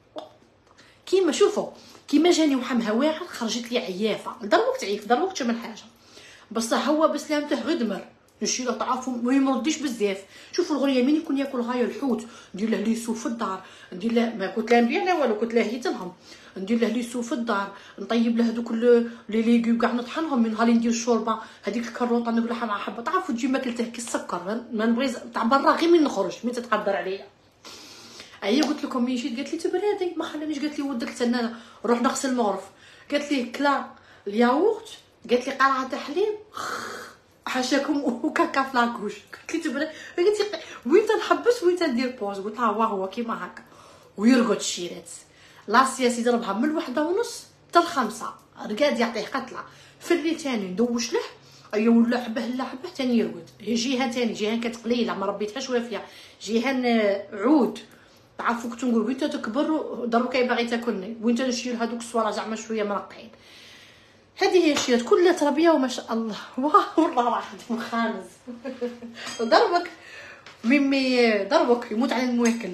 كيما شوفوا كيما جاني وحمها واعر خرجت لي عيافه. ضربك تعيف ضربك من حاجه، بصح هو بسلامته غدمر نشيله تعرفوا ما يمرضيش بزاف. شوفوا الغريه مين يكون ياكل غايه الحوت ندير له ليسو في الدار، ندير له ما كنت لا نبيع لا والو، كنت لا هيت لهم ندير له ليسو في الدار، نطيب له هذوك لي ليغو كاع نطحنهم، من نهار ندير الشوربه هذيك الكروطه نقلعها مع حبه تعرفوا تجي ماكلته كي السكر. ما نبغي تاع برا غير من نخرج من تتقدر عليا. ايا قلت لكم مين جيت قالت لي تبرادي ما خلانيش، قالت لي ولدك تنانا روح نغسل المغرف، قالت لي كلا الياغورت، قالت لي قرعه تاع حليب حاشاكم وكاكا في لاكوش. قلت لي تبرد، قالت لي وين تنحبس وين تندير بوز، قلت لها هو كيما هكا ويرقد الشيرات. لاسياس يضربها من 1:30 حتى 5 رقاد يعطيه قتله. في الليل تاني ندوش له ايا ولا حبه لا حبه تاني يرقد. جيهان تاني جيهان كانت قليله ما ربيتهاش وافيه، جيهان عود تعرفوا كنت نقول وين تكبر دروك باغي تاكلني وين نشيل هذوك الصوالح زعما شويه مرقعين. هذه هي الشيرات كلها تربيه وما شاء الله. واه والله راح مخانز ضربك ميمي ضربك يموت على المواكل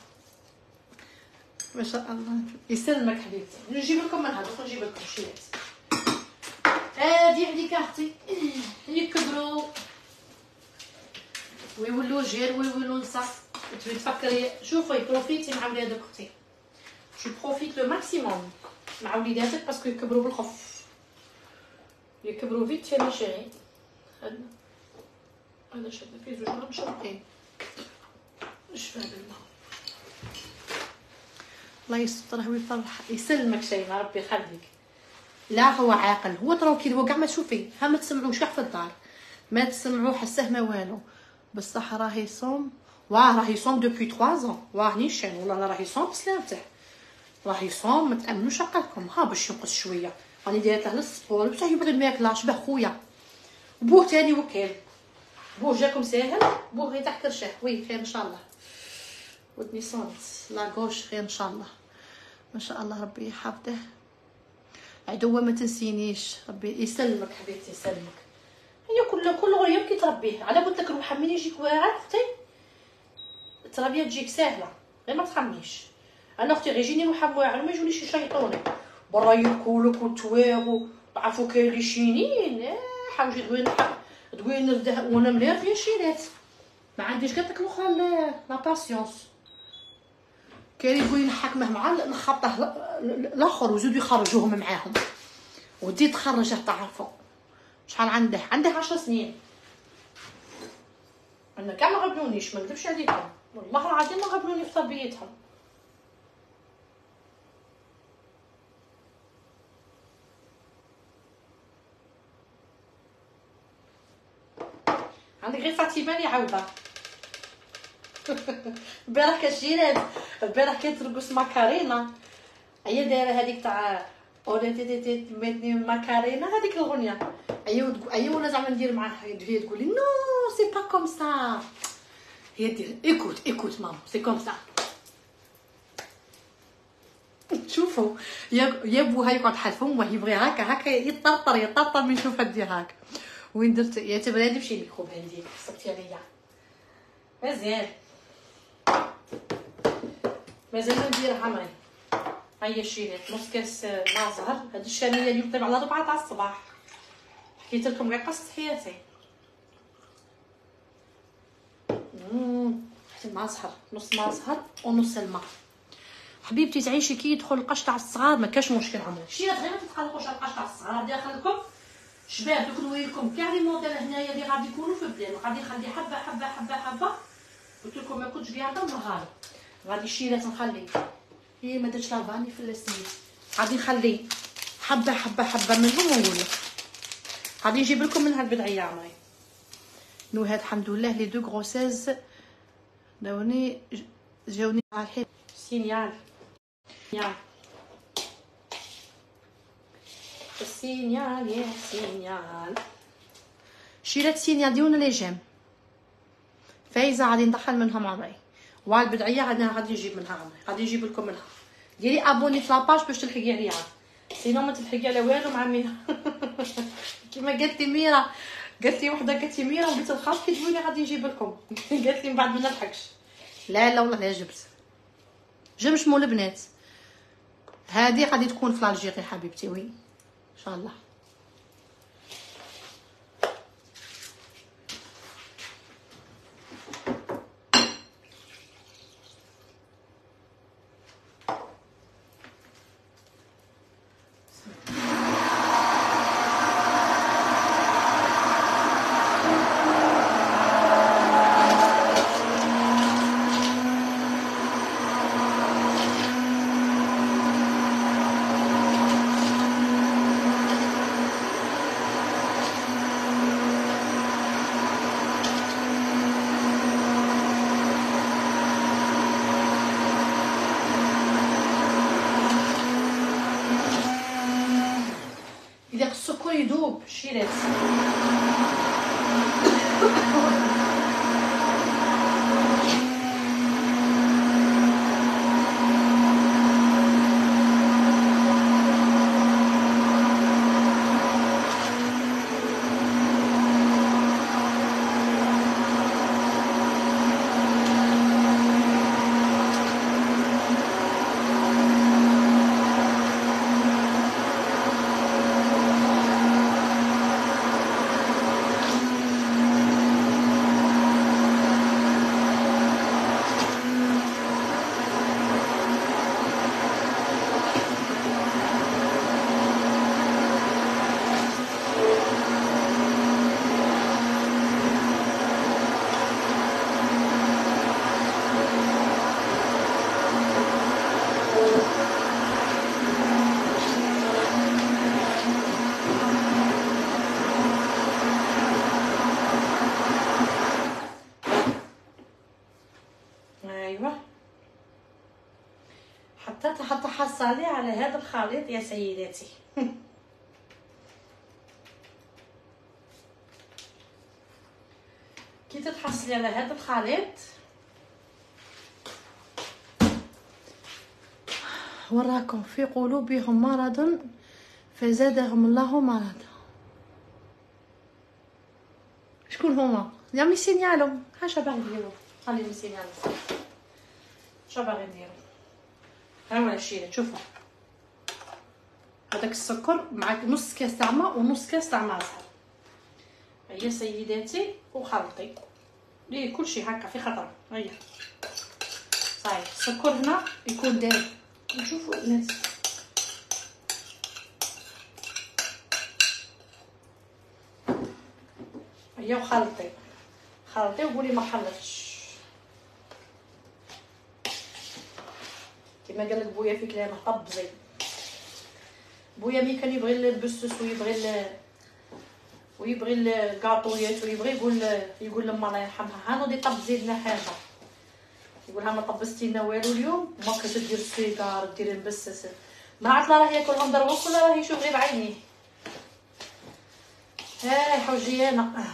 ما شاء الله. يسلمك حبيبتي، نجيب لكم من هذوك نجيب لكم الشيرات هادي عليك اختي يكبروا ويولوا جير ويولوا نسا تبي تفكري. شوفي بروفيتي مع ولادك اختي، جو بروفيت لو ماكسيموم مع وليداتك باسكو يكبروا بالخف، يكبروا فيت يا شيري. هذا شد فيه 2 غرام شرقين شفا بالله الله يسترها ويفرح يسلمك شيماء ربي يخليك. لا هو عاقل هو تراو كي هو كاع ما تشوفي ها ما تسمعوش كاع في الدار ما تسمعوا حسه ما والو، بصح راهي صوم راهي صوم دوبوي 3 ans واه نيشان والله راهي صوم بسلامته راهي صوم ما تامنوش عقلكم. ها باش ينقص شويه راني دايره له السبور بصح يبغي ما ياكلش به خويا. بوه تاني وكيل بوه جاكم ساهل بوه غير تحت رشاه وي خير ان شاء الله. ودني صوت لا غوش خير ان شاء الله ما شاء الله ربي يحفظه. عدوه ما تنسينيش ربي يسلمك حبيبتي يسلمك. هي كل غريه كي تربيه على قلت لك روح من يجيك واعر اختي التربيه تجيك ساهله غير ما تخميش. انا اختي غير يجيني روح واعر ما يجونيش يشيطوني برا ياكلوك وتواغو تعرفوا كاين لي شينين حاولي تقولي تقولي نرده وانا مليح في شيرات، ما عنديش قالت لك الاخرى لا باسيونس. كاين يقولي نحكمه مع نخبطه الاخر وزيدو يخرجوهم معاهم ودي تخرجه تعرفوا شحال عنده 10 سنين. انا كاع ما غبنونيش، ما نكذبش عليكم والله العظيم ما غبنوني في تربيتهم. عندك غير فاطمه لي عاوده. البارح كشيرات، البارح كانت ترقص ماكارينا، هي دايره هذيك تاع اوريتي ميتني ماكارينا، هذيك الاغنيه. ايوا وانا زعما ندير معاها، هي تقول لي نو سي با كوم سا، هي دير ايكوت مام سي كوم سا. شوفوا يا بوها يقعد حالفهم وهي يبغي هكا يطرطر من يشوفها دير هكا. وين درت يا تبغي نمشي الميكروب عندي صبتي عليا مازال ندير عمري. هيا الشيرات نص كاس مع زهر. هاد الشاميه اليوم طيب على 4 تاع الصباح، حكيت لكم غير قصه حياتي. مع زهر، نص مع زهر ونص الماء. حبيبتي تعيشي كي يدخل القش تاع الصغار ما كاش مشكل عمري. الشيرات غير ما تتقلقوش على القش تاع الصغار، غادي نخلي لكم شباب دوك نوريلكم كاع لي موديل هنايا اللي غادي يكونوا في بلاد. غادي نخلي حبه قلت لكم ما كنتش قاعده نهار غادي الشيرات نخلي هي ما درتش لافاني في السميد، غادي نخلي حبه منهم ونقول غادي نجيب لكم منها البدعيه عمري. نو هاد الحمد لله لي دو غروسيز جاوني على الحيط سينيال السينيال يا سينيال. شيرات سينيال ديونا لي جيم فايزه غادي ندخل منهم عمري، والبدعيه غادي نجيب منها عمري، غادي نجيب لكم منها. ديري ابوني في لاباج باش تلحقي عليها، سينو ما تلحقي على والو مع ميرا. كيما قالت لي ميرا، قالت لي وحده قالت لي ميرا وقلت لها كي تقولي غادي نجيب لكم. قالت لي من بعد ما نلحقش. لا والله لا جبت شمول البنات. هذه غادي تكون في الجيري حبيبتي وي ان شاء الله. إذا السكر يذوب شيرات. ايوه حتى تحصلي على هذا الخليط يا سيداتي. كي تتحصلي على هذا الخليط وراكم في قلوبهم مرض فزادهم الله مرضا. شكون هما؟ يا سينيالو هاش باغي نديرو، خليهم سينيالو اش باغي نديرو. ها هو الشيء شوفوا هذاك السكر مع نص كاس تاع ماء ونص كاس تاع ماء زهر. هيا سيداتي وخلطي ليه كلشي هكا في خطره. هيا صايب السكر هنا يكون دايب. نشوفوا الناس هيا وخلطي وقولي ما خلطش كما قالك بويا في كلامه. طبزي بويا مي كان يبغي البسوس ويبغي الكاطويات ويبغي يقول لما الله يرحمها هانو دي طبزي لنا حاجه، يقولها ما طبستي لنا والو اليوم وما كنت دير السيجار دير المبسس. ما عرفت لا راه ياكلهم دروك ولا راه يشوف غير بعينيه. هاي حوجي انا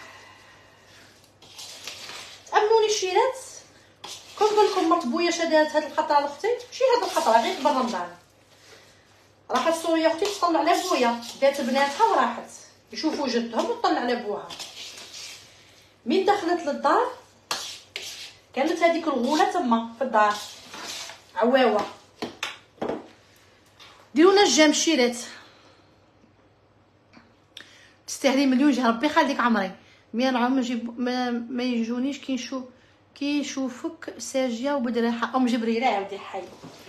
تامنوني الشيرات كون نقول لكم مرت بويا شدات هاد الخطره لاختي ماشي هاد الخطره غير قبل رمضان راحت سوريا اختي تطلع على بويا دات بناتها وراحت يشوفوا جدهم وطلع على بوها. من دخلت للدار كانت هذيك الغوله تما في الدار عواوه. ديرونا الجام شيرات تستاهلي مليون جه ربي يخليك عمري. مي نعم ما يجونيش كي يشوفك ساجيه وبدريحه ام جبريل عاودي حي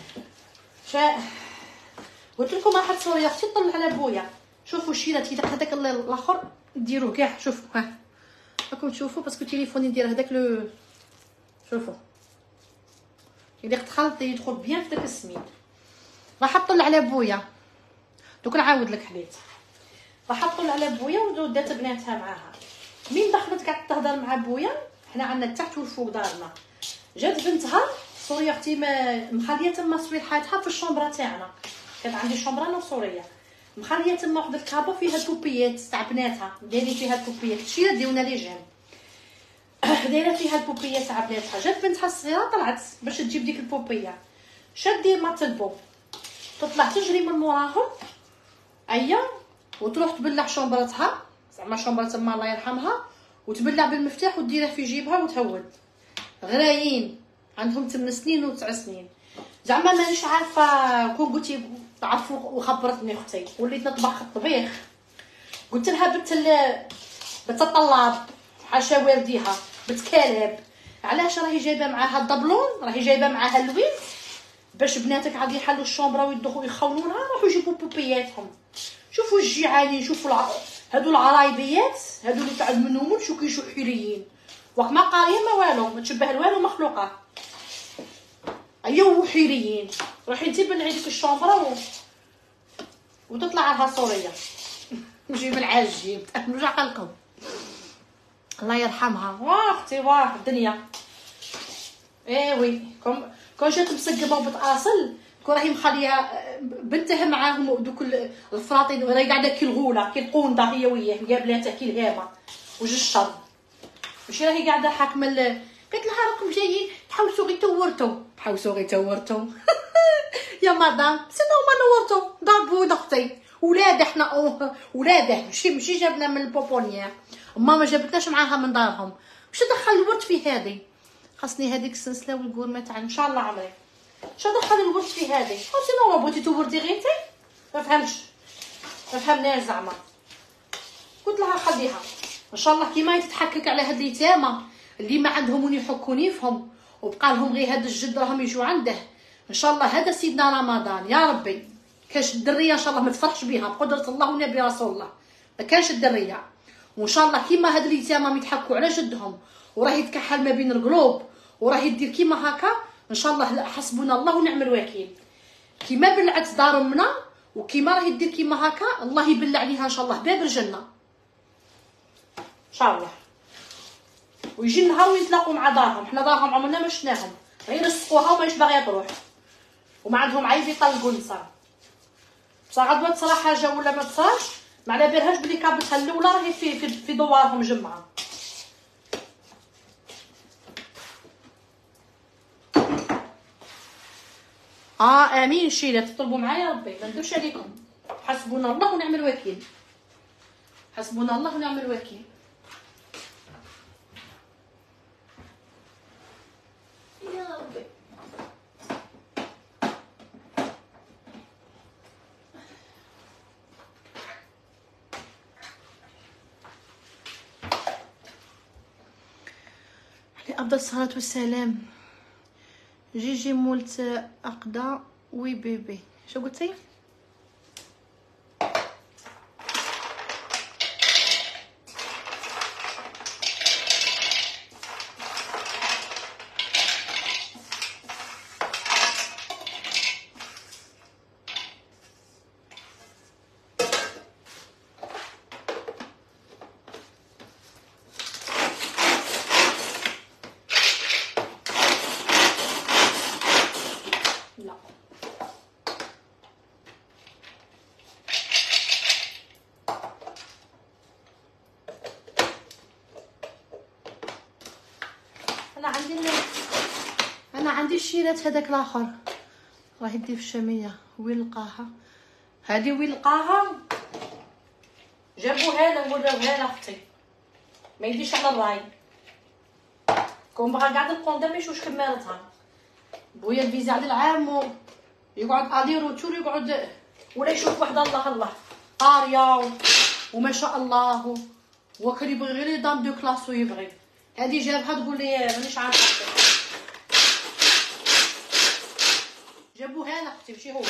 قلت لكم راحت سوريا اختي طلع على بويا. شوفوا الشيرات كي هذاك الاخر ديروه كاع. شوفوا ها راكم تشوفوا باسكو تليفوني ندير هذاك لو. شوفوا الا تخلط يدخل بيان في داك السميد. راح طلع على بويا دوك نعاود لك حبيبتي. راح طلع على بويا ودات بناتها معاها. مين دخلت قاعده تهضر مع بويا حنا عندنا التحت والفوق دارنا. جات بنتها سوريا اختي مخليه تما صويحاتها في الشومبره تاعنا. كانت عندي شومبره انا وسوريا مخليه تما واحد الكابه فيها البوبيات تاع بناتها دايرين فيها البوبيات الشيره ديونا لي جيم دايره فيها البوبيات تاع بناتها. جات بنتها الصغيره طلعت باش تجيب ديك البوبيه شاد دير ما تلبو تطلع تجري من موراهم ايا وتروح تبلع شومبرتها زعما شومبره تما الله يرحمها وتبلع بالمفتاح وديره في جيبها وتهود. غرايين عندهم 8 سنين و9 سنين. زعما مانيش عارفه كون قلتي تعرفوا وخبرتني اختي وليت نطبخ الطبيخ. قلت لها بنت الطلاب حاشا والديها بنت كلاب علاش راهي جايبه معاها الدبلون راهي جايبه معاها اللويز باش بناتك عاد يحلوا الشومبره ويدخلوا يخونونها راحوا يجيبوا بوبياتهم. شوفوا الجيعانين شوفوا هادو العرايبيات هادو اللي تعد منهم شو كيشو حيريين وقت ما قاريه ما والو ما تشبه والو مخلوقه. ايوا حيريين روحي انتي بلعي ديك الشومبره وتطلع لها سوريه نجيب العجين واش عقلكم الله يرحمها. واه اختي واه الدنيا ايوي كون جات مسقمه وبتاصل كون راهي مخليه بنتها معاهم دوك الفراطين راهي قاعده كي الغوله كي القونده هي وياه مقابلاتها كي الهامه وجه الشر ماشي راهي قاعده حاكمه قلت لها راكم جايين تحوسوا غير تورتو يا مدام سي نورمال نورتو ضربوا اختي ولاد احنا ولاده ماشي جابنا من البوبونيير ما جابتناش معاها من دارهم. واش دخل الورد في هذه خاصني هذيك السلسله والقورمه تاع ان شاء الله عمري اش دخل الورد في هذه سينو بغيتي توردي غيرتي ما فهمناش زعما. قلت لها خليها ان شاء الله كيما تتحكك على هاد اليتامى اللي ما عندهم وين يحكوا نيفهم وبقى لهم غير هاد الجد راهم يجوا عنده. ان شاء الله هذا سيدنا رمضان يا ربي كاش الدريه ان شاء الله ما تفرحش بها بقدره الله والنبي رسول الله ما كانش الدريه. وان شاء الله كيما هاد اليتامى يتحكوا على جدهم وراه يتكحل ما بين القلوب وراه يدير كيما هكا ان شاء الله حسبنا الله ونعم الوكيل. كيما بلعت دار امنا وكيما راه يدير كيما هكا الله يبلع عليها ان شاء الله باب الجنه ان شاء الله ويجي النهار ويتلاقوا مع دارهم. حنا دارهم عمرنا ما شفناهم غير يسقوها وماش باغيه تروح وما عندهم عايز يطلقوا نساء. بصح غدوه تصرا حاجه ولا ما تصراش ما على بالهاش بلي كابتها الاولى راهي في دوارهم جمعه. امين شي لا تطلبوا معايا ربي ما نديرش عليكم. حسبنا الله ونعم الوكيل حسبنا الله ونعم الوكيل. يا ربي افضل الصلاه والسلام. جيجي مولت اقدا وي بيبي. شو قلتي؟ لا انا عندي الشيرات هذاك الاخر راه يدي في الشاميه. وين لقاها هذه؟ وين لقاها؟ جابوها له وراوها له اختي. ما يديش على الراي كون بغا قاعد القوندا ما يشوفش كمالتها. بويا الفيزا على العام يقعد ادير وتور يقعد ولا يشوف وحده الله الله قاريه وما شاء الله وكل يبغي غير دام دو كلاس ويبغي. هذه جابها تقول لي مانيش عارفه. جابوها له اختي ماشي هو.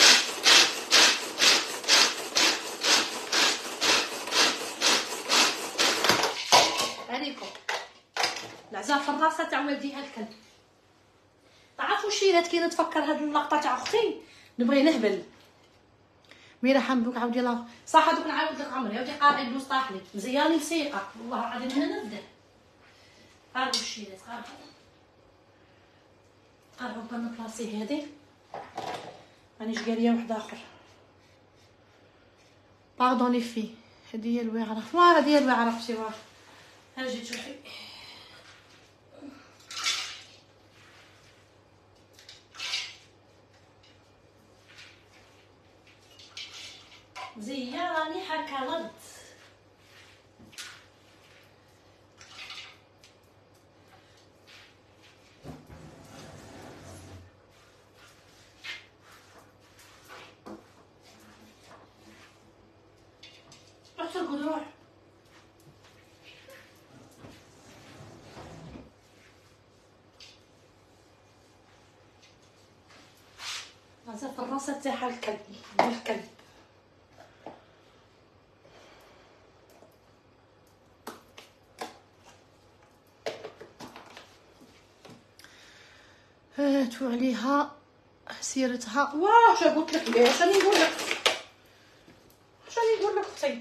عليكم العزاء في الراسه تاع والديها الكلب. تعرفوا الشيرات كي نتفكر هاد اللقطه تاع اختي نبغي نهبل. ميرا حمدوك عاودي الله صح. دوك نعاود لك عمري عاودي قارعي بلوز طاحلي مزياني موسيقى والله العظيم انا نبدا. قارعوا الشيرات قارعوا بان بلاصي هادي مانيش قاريه واحد اخر. باردون لي في هادي هي الواعره. هادي هي الواعره اختي. ها جيت شوفي زيا راني حكمت. رحت القدروح غازه في الراسه تاعها الكلب الكلب. تو عليها سيرتها. واش قلت لك ليه؟ اش راني نقول لك؟ اش راني نقول لك اختي؟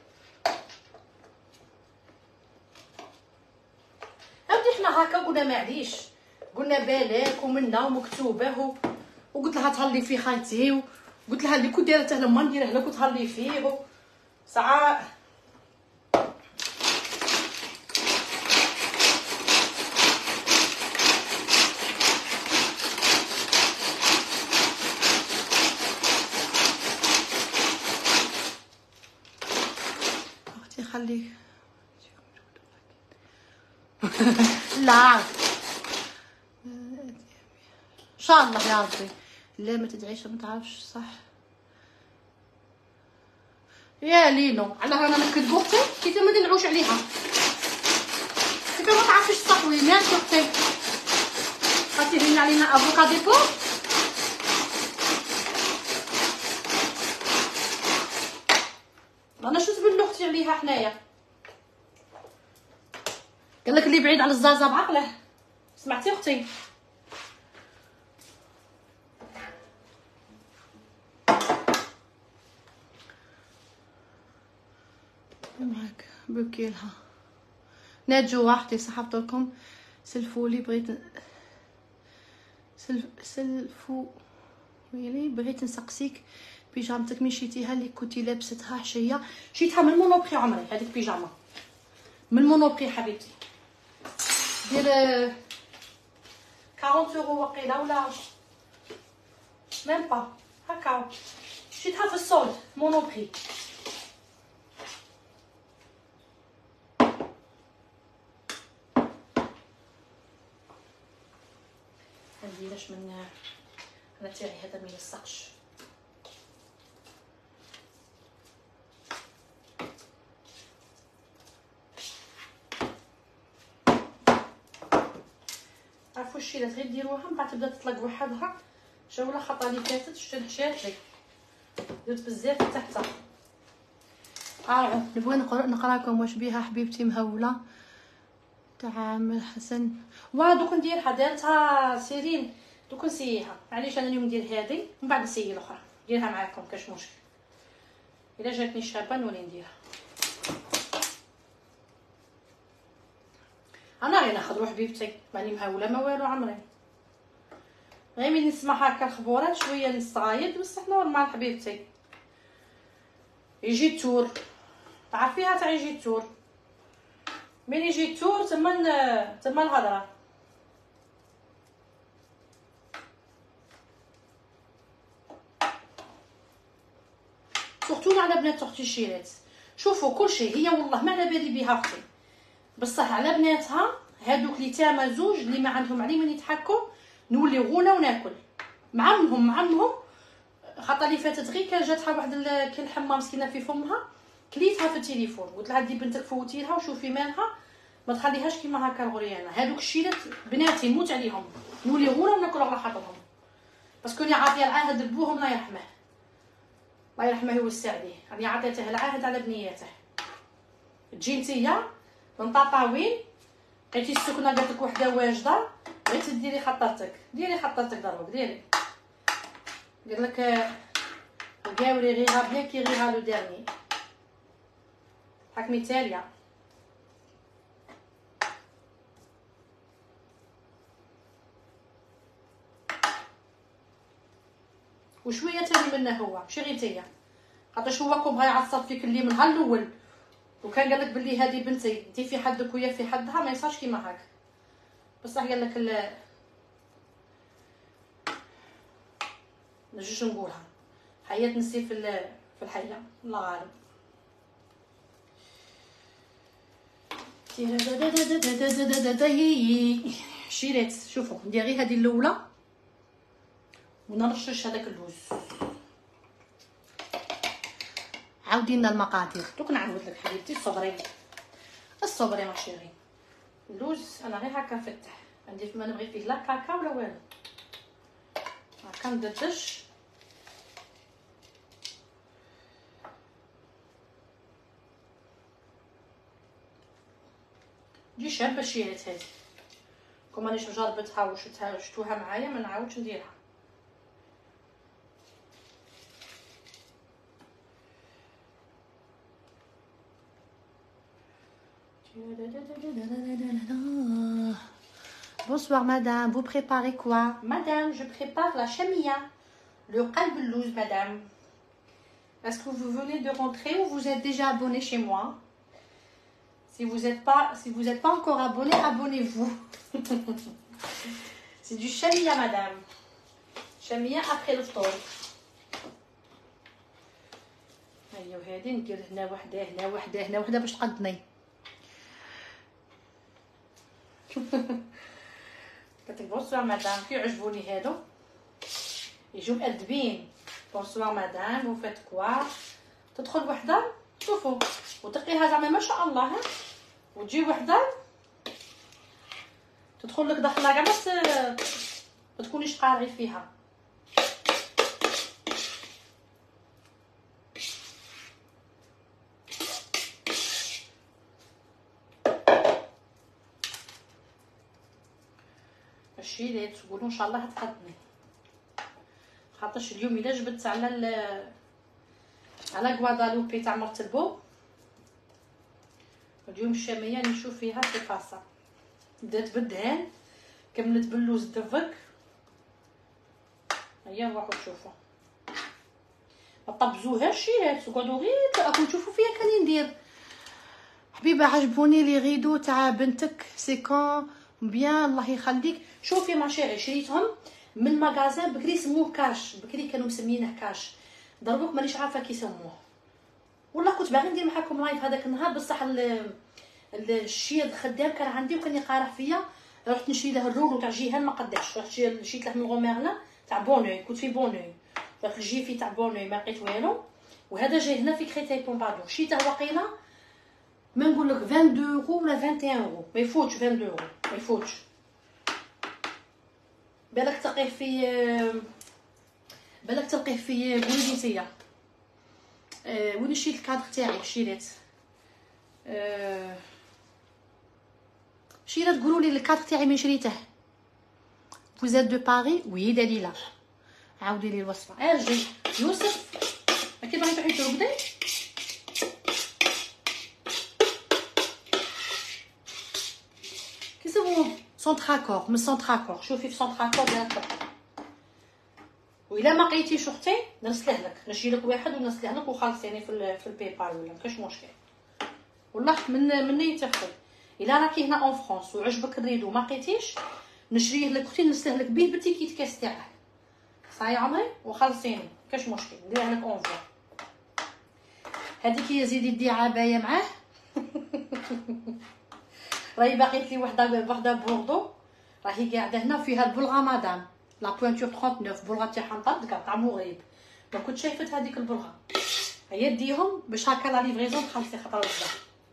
هاودي حنا هكا قلنا معليش قلنا بالك ومنا ومكتوبه وقلت لها تهلي في خايتي وقلت لها اللي كنت دايرته لما نديره لك وتهلي فيه ساعه. خليه لا ان شاء الله يا ربي. لا ما تدعيش ما تعرفش صح يا لينو. على انا نكد اختي كيف ما ندعوش عليها كيف ما تعرفش الصحوي مات اختي. خاطي لنا علينا افوكادو انا شو تبين اختي عليها حنايا. قال لك اللي بعيد على الزازا بعقله. سمعتي اختي؟ معاك بوكيلها ناجو واحدة سحبت لكم. سلفولي بغيت سلفو ويلي بغيت نسقسيك بيجامتك من شيتيها اللي كنتي لابستها حشيه. شيتها من مونوبري عمري. هذيك بيجاما من مونوبري حبيبتي دير 40 يورو وقيله ولا ميم با هكا. شيتها في الصول مونوبري. نديرش من انا تاعي هذا ما يلصقش. الشيلات غير ديروها من بعد تبدا تطلق وحدها. شوفوا لا خطره اللي فاتت شتو حشات لي درت بزاف تحت. نبغي نقرا لكم واش بيها حبيبتي مهوله تاع عم حسن. دوك نديرها دارتها سيرين دوك نسييها. معليش انا اليوم ندير هذه ومن بعد نسيي الاخرى نديرها معاكم كاش مشكل. الا جاتني شابه نولي نديرها. انا غير ناخذ حبيبتي ماني مهوله ما والو عمري. غير من نسمع هكا الخبورات شويه نستعايد بصح نورمال حبيبتي. يجي التور تعرفيها تاع يجي التور. من يجي التور تما الهضره. سورتو على بنات اختي الشيرات. شوفوا كل شيء هي والله ما على بالي بها اختي بصح على بناتها هادوك اللي تاما زوج اللي ما عندهم علي من يتحكوا نولي غوله وناكل مع عمهم. خاطر اللي فاتت غير كان جاتها واحد كي الحمه مسكينه في فمها كليتها في التليفون قلت لها دي بنتك فوتي لها وشوفي مالها ما تخليهاش كيما هكا الغريانه. هادوك الشيلات بناتي نموت عليهم نولي غوله وناكل على راحتهم باسكو اللي عاطيه العهد لبوهم الله يرحمه الله يرحمه ويوسع عليه. راني عطيته العهد على بنياته. تجي نتيا من طاطاوين لقيتي السكنه قالت لك وحده واجده بغيتي ديري خطرتك ضربك ديري قال لك القاوري غيرها بيان كي غيرها لو ديرني حكمي تاليه. وشويه تاني منه هو ماشي غير تيا خاطرش هو كون بغا يعصب فيك اللي من نهار الاول وكان قال لك بلي هذه بنتي انت في حدك ويا في حدها ما يصاش كيما هكا بصح قال لك نجوش نقولها حياه نسي في الحياه الله غالب. شيرات شوفوا ندير غير هذه الاولى ونرشش هذاك اللوز. عاودي لنا المقادير دوك نعاود لك حبيبتي. الصبري ماشي غير اللوز. انا غير هكا نفتح عندي ما نبغي فيه لا كاكا ولا والو هكا ندردش. تجي شابه الشيرات هذه كون مانيش مجربتها وشتوها معايا ما نعاودش نديرها. Bonsoir madame, vous préparez quoi? Madame, je prépare la chamia, le qalbelouz madame. Est-ce que vous venez de rentrer ou vous êtes déjà abonné chez moi? Si vous êtes pas encore abonné, abonnez-vous. C'est du chamia madame. Chamia après le fطور. ايوا هذه ندير هنا وحده باش تقدني. قلت لك بونسوار مدام كي عجبوني هادو يجوا مأدبين. بونسوار مدام وفات كوا تدخل وحده شوفوا وتقيها زعما ما شاء الله ها وتجي وحده تدخل لك داخله كاع بس ما تكونيش قارعي فيها. هادشي اللي تقولوا ان شاء الله تقدني خاطرش اليوم الا جبت على غوادالوبي تاع مرت البو اليوم الشاميه نشوف فيها في فاصه بدات بالدهان كملت باللوز دفك. هيا نروحو نشوفو ما طبزوهاش شيرات تقعدوا غير راكم تشوفوا فيا كاني ندير. حبيبه عجبوني لي غيدو تاع بنتك سيكون بيان الله يخليك. شوفي ما شيري شريتهم من ماغازان بكري سموه كاش بكري كانوا مسمينه كاش ضربوك مانيش عارفه كي يسموه والله كنت باغي ندير معاكم لايف هذاك النهار بصح الشيء خدام كان عندي وكان يقارح فيا رحت نشري له الرولو تاع جيهان ما قداش رحت شريت له من غوميرلا تاع بونوي كنت في بونوي رحت الجيفي تاع بونوي ما لقيت والو وهذا جاي هنا في كريتاي بومبادور شريته وقيله ما نقول لك 22 يورو ولا 21 يورو ما يفوتش 22 يورو ما يفوتش. بالك تلقيه في بوليديسيه. وين شريت الكادر تاعي؟ شيرات تقولوا لي الكادر تاعي من شريته. فوزات دو باري وي دليله. عاودي لي الوصفه. ارجي يوسف اكيد راهي تروحي ترقدي. كيسموه سونتراكور من سونتراكور. شوفي في سونتراكور ديالك. وإلا ما لقيتيش اختي نرسله لك، نشري لك واحد ونرسله لك وخلصيني في البيبال ولا مكاش مشكل. والله من نيتي اختي. الا راكي هنا اون فرانس وعجبك الريدو وما لقيتيش نشريه لك اختي، نرسله لك بيه بالتيكيت كاس تاعه. صاي عمري وخلصيني مكاش مشكل، نديرها لك اونفوا. هذيك هي زيدي دي عبايه معاه. راهي باقيت لي وحده بوردو، راهي قاعده هنا فيها البلغه مدام لا بوينتور 39 بلغه تاعها نطرد كاع مغرب. ما كنت شايفت هذيك البلغه. هيا ديهم باش هكا لا ليفريزون تخلصي خطره وحده.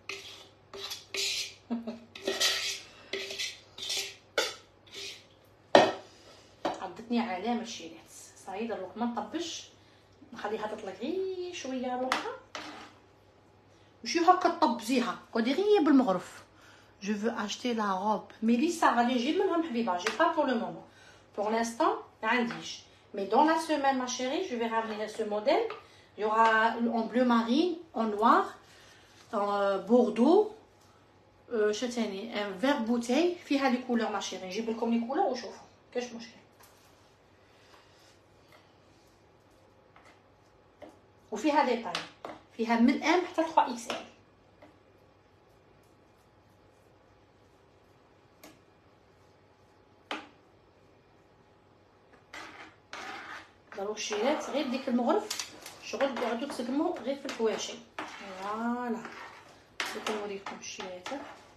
عضتني علامه الشيلات. صايد الروق ما نطبش، نخليها تطلق غير شويه روحها، ماشي هكا طبزيها قولي غير بالمغرف. جو فو اشتي لا روب ميليسا غادي نجيب منهم حبيبه. جي با بور لو مومون pour l'instant ما عنديش، mais dans la semaine ma chérie je vais ramener ce modèle. Il y aura en bleu marine, en noir, en bordeaux, شو ثاني un vert bouteille فيها لي كولور ما chérie. نجيب لكم لي كولور وشوفوا كاش مشكل. وفيها دي طاي، فيها من ام حتى 3 اكس ال. ضروري الشيلات غير ديك المغرف شغل يقعدوا تسقموا غير في الحواشي. فوالا دوك نوريكم الشيلات.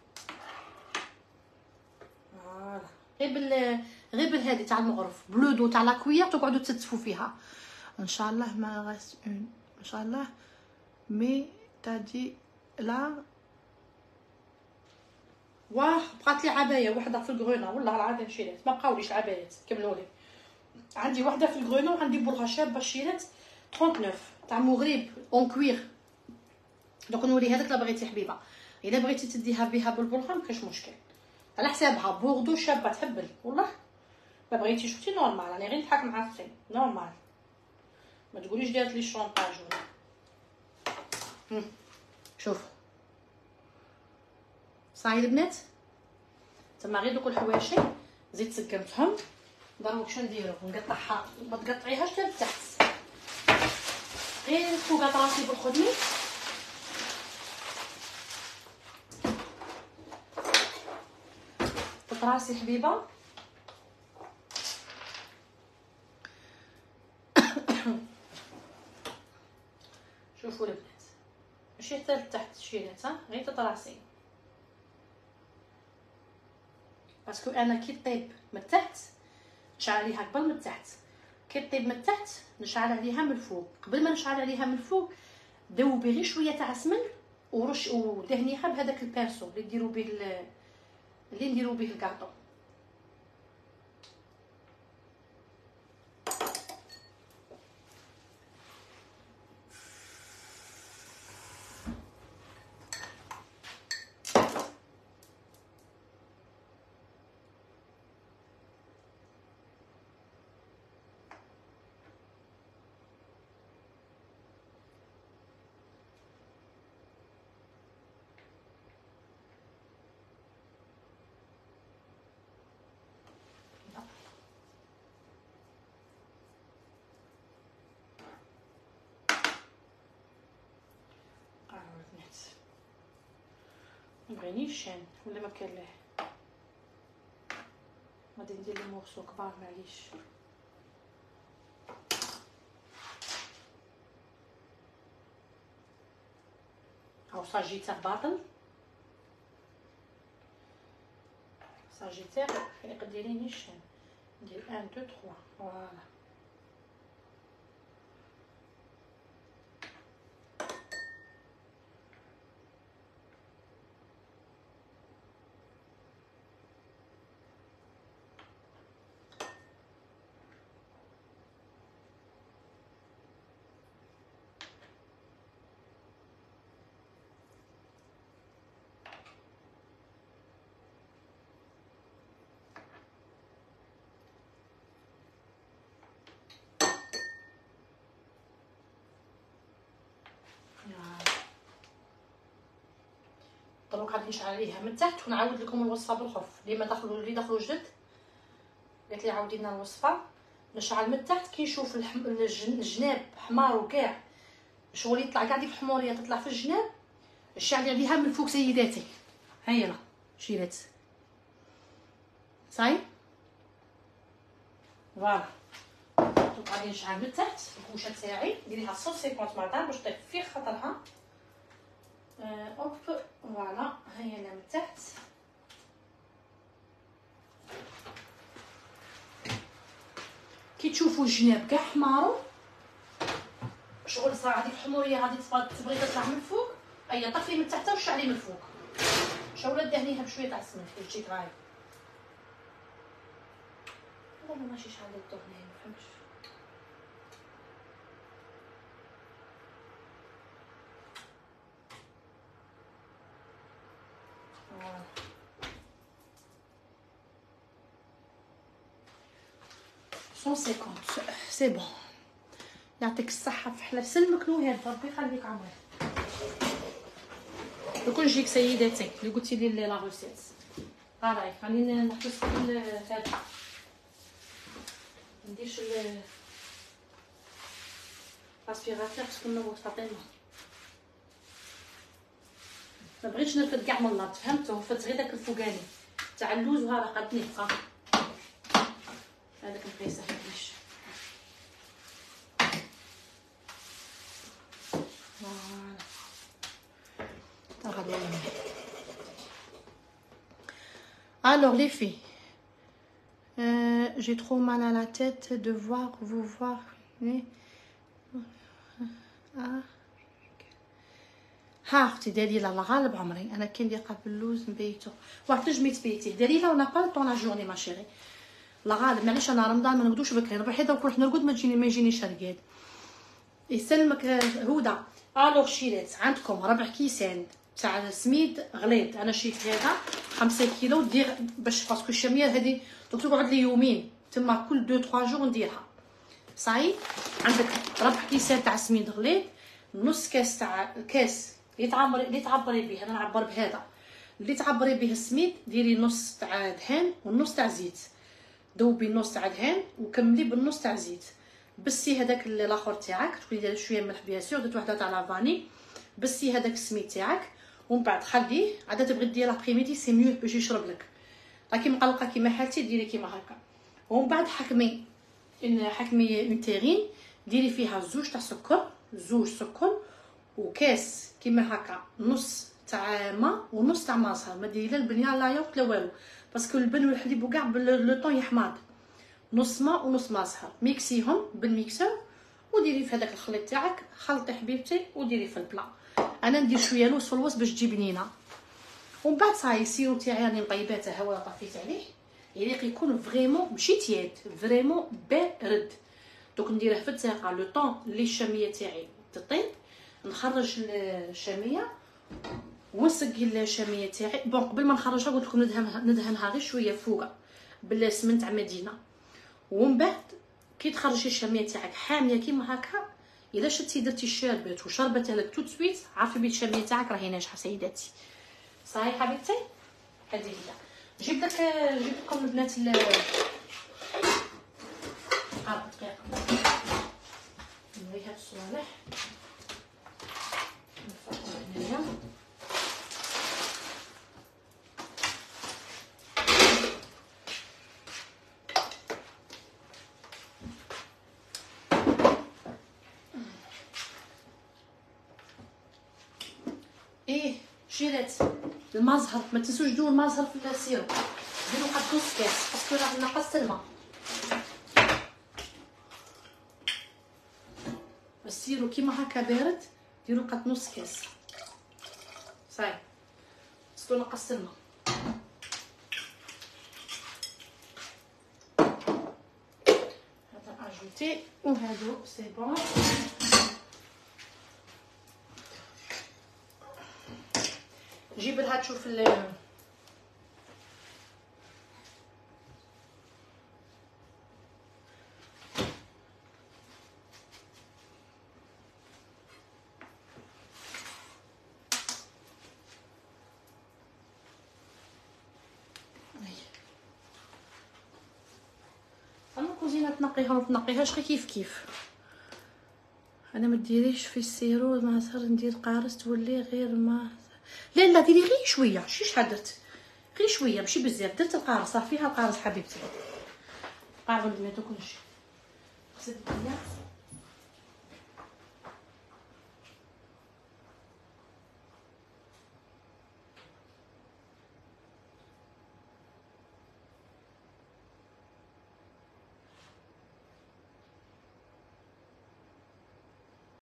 فوالا غير بالهادي تاع المغرف بلودو تاع لاكويير تقعدوا تستفوا فيها. ان شاء الله ما غاس ان شاء الله مي تادي لا. واه بقات لي عبايه وحده في الكغونه والله العظيم شيلات ما بقاوليش العبايات كملوا لي. عندي وحده في الكغونه وعندي بلغه شابه شيلات 39 تاع مغرب اون كوير. دوك نوري هذاك لا بغيتي حبيبه. الا بغيتي تديها بها بالبلغه مكاش مشكل على حسابها. بوردو شابه تحبل والله. ما بغيتيش اختي نورمال، راني غير نضحك مع اختي نورمال. ما تقوليش دارت لي الشونطاج ولا. شوف صايد البنات تما غير دوك الحواشي زيد سقمتهم. ضروري واش نديرو نقطعها، ما تقطعيهاش حتى لتحت غير فوق راسي بالخدمي. راسي حبيبه شوفوا البنات ماشي حتى لتحت الشيلات غير تطراسي باسكو انا كي طيب من التحت نشعل عليها قبل من التحت، كي طيب من التحت نشعل عليها من الفوق. قبل ما نشعل عليها من الفوق ذوبي غير شويه تاع سمن ورش ودهنيها بهذاك البيرسو اللي نديرو به الكاطو. مبغينيش شان ولا ما كان ليه غادي ندير لي مورسو كبار معليش. هاو ساجيتير باطل ساجيتير يقدر ديريني الشان ندير 1 2 3 فوالا. دروك غادي نشعل عليها من تحت ونعاود لكم الوصفه بالخف. اللي دخلوا جدد قالت لي عاودي لنا الوصفه. نشعل من تحت كي نشوف الجناب حمار وكاع شغل يطلع كاع ديك الحموريه تطلع في الجناب، نشعل عليها من فوق سيداتي. هيا لا شيلات صاي فوالا. غادي نشعل من تحت الكوشه تاعي نديريها 150 مطار باش طيب في خطرها. اوب فوالا هيا انا من تحت. كي تشوفوا الجناب كاع حمارو شغل صراحه هذيك الحموريه غادي تبغي تطلع من فوق، ايا طفي من تحت وشعلي من فوق. شاوله دهنيها بشويه تاع السمنه كي تجيك غايب. والله ماشي شحال الضوء هنايا ما فهمتش. فوالا 150 سي بون. يعطيك الصحه في حلا سلمك نوهاد ربي يخليك عمري. لو نجيك سيداتي اللي قلتي لي لا روسيت هاي خليني نحبس كل هذا نديرش الاسبيراتور باسكو نوض فاطمه ما بغيتش نرفد كاع من الارض فهمتوا. فات غير داك الفوقاني تاع اللوز وها راه قدني بقى هذاك مقيسه هاديش. Alors les filles, j'ai trop mal à la tête de vous voir. ها اختي داري لها الغالب عمري انا كي ندير قلب اللوز نبيتو واحد تنجمي تبيتي داري لها ونا با طون لا جورني ما شيري. الغالب معليش انا رمضان ما نقدوش بكري نروح دوك نروح نرقد ما يجينيش رقاد يسلمك هدى. الوغ شيرات عندكم ربع كيسان تاع السميد غليظ. انا شريت هذا 5 كيلو دير باش باسكو الشميه هذه دوك تقعد لي يومين تما كل 2 3 جور نديرها صاي. عندك ربع كيسان تاع السميد غليظ، نص كاس تاع كاس اللي تعبري به. انا نعبر بهذا اللي تعبري به السميد ديري نص تاع دهان ونص تاع زيت. ذوبي نص تاع دهان وكملي بالنص تاع زيت. بسي هذاك الاخر تاعك تقولي دير شويه ملح بيان سور درت وحده تاع لافاني. بسي هذاك السميد تاعك ومن بعد خليه عاد تبغي دير لابريميدي سي ميو باش يشرب لك. راكي مقلقه كيما حالتي ديري كيما هكا. ومن بعد حكمي اون تيرين ديري فيها زوج سكر وكاس كيما هكا نص تاع ما ونص تاع مازهر. ما ديري لا البنيه لا ياغورت لا والو باسكو البن والحليب وكاع لو طون يحماض. نص ما ونص مازهر ميكسيهم بالميكسور وديري في هذاك الخليط تاعك. خلطي حبيبتي وديري في البلا. انا ندير شويه لوز في الوسط باش تجي بنينه. ومن بعد صاي السيرو تاعي راني مطيباته هوا طفيت عليه يليق يكون فريمون ماشي تياد فريمون بارد. دوك نديره في الثقه لو طون لي الشاميه تاعي تطيب نخرج الشاميه ونسقي الشاميه تاعي. بون قبل ما نخرجها قلت لكم ندهنها غير شويه فوق بالسمن تاع مدينه. ومن بعد كي تخرجي الشاميه تاعك حاميه كيما هكا الا شتي درتي الشاربات وشربتها لك تو سويت عرفي بلي الشاميه تاعك راهي ناجحه سيداتي. صحيح حبيبتي هذه هي. جبت لكم البنات دقيقه نوريها الصوالح نفرطوا هنايا. ايه شيرات المزهر ما تنسوش ديروا المزهر في السيرو ديروا قد نص كاس باسكو راه نقصت الماء. السيرو كيما هكا بارد ديروا قد نص كاس صاي باسكو نقصت الماء. هذا اجوتي وهادو سي بون. جيب لها تشوف كوزينه تنقيها وما تنقيهاش غير كيف انا ما ديريش في السيرو ما صار ندير قارص تولي غير ما لا ديري غير شويه شحال درت غير شويه ماشي بزاف درت القارص راه فيها القارص حبيبتي قاعد نبيض كلشي خصك دير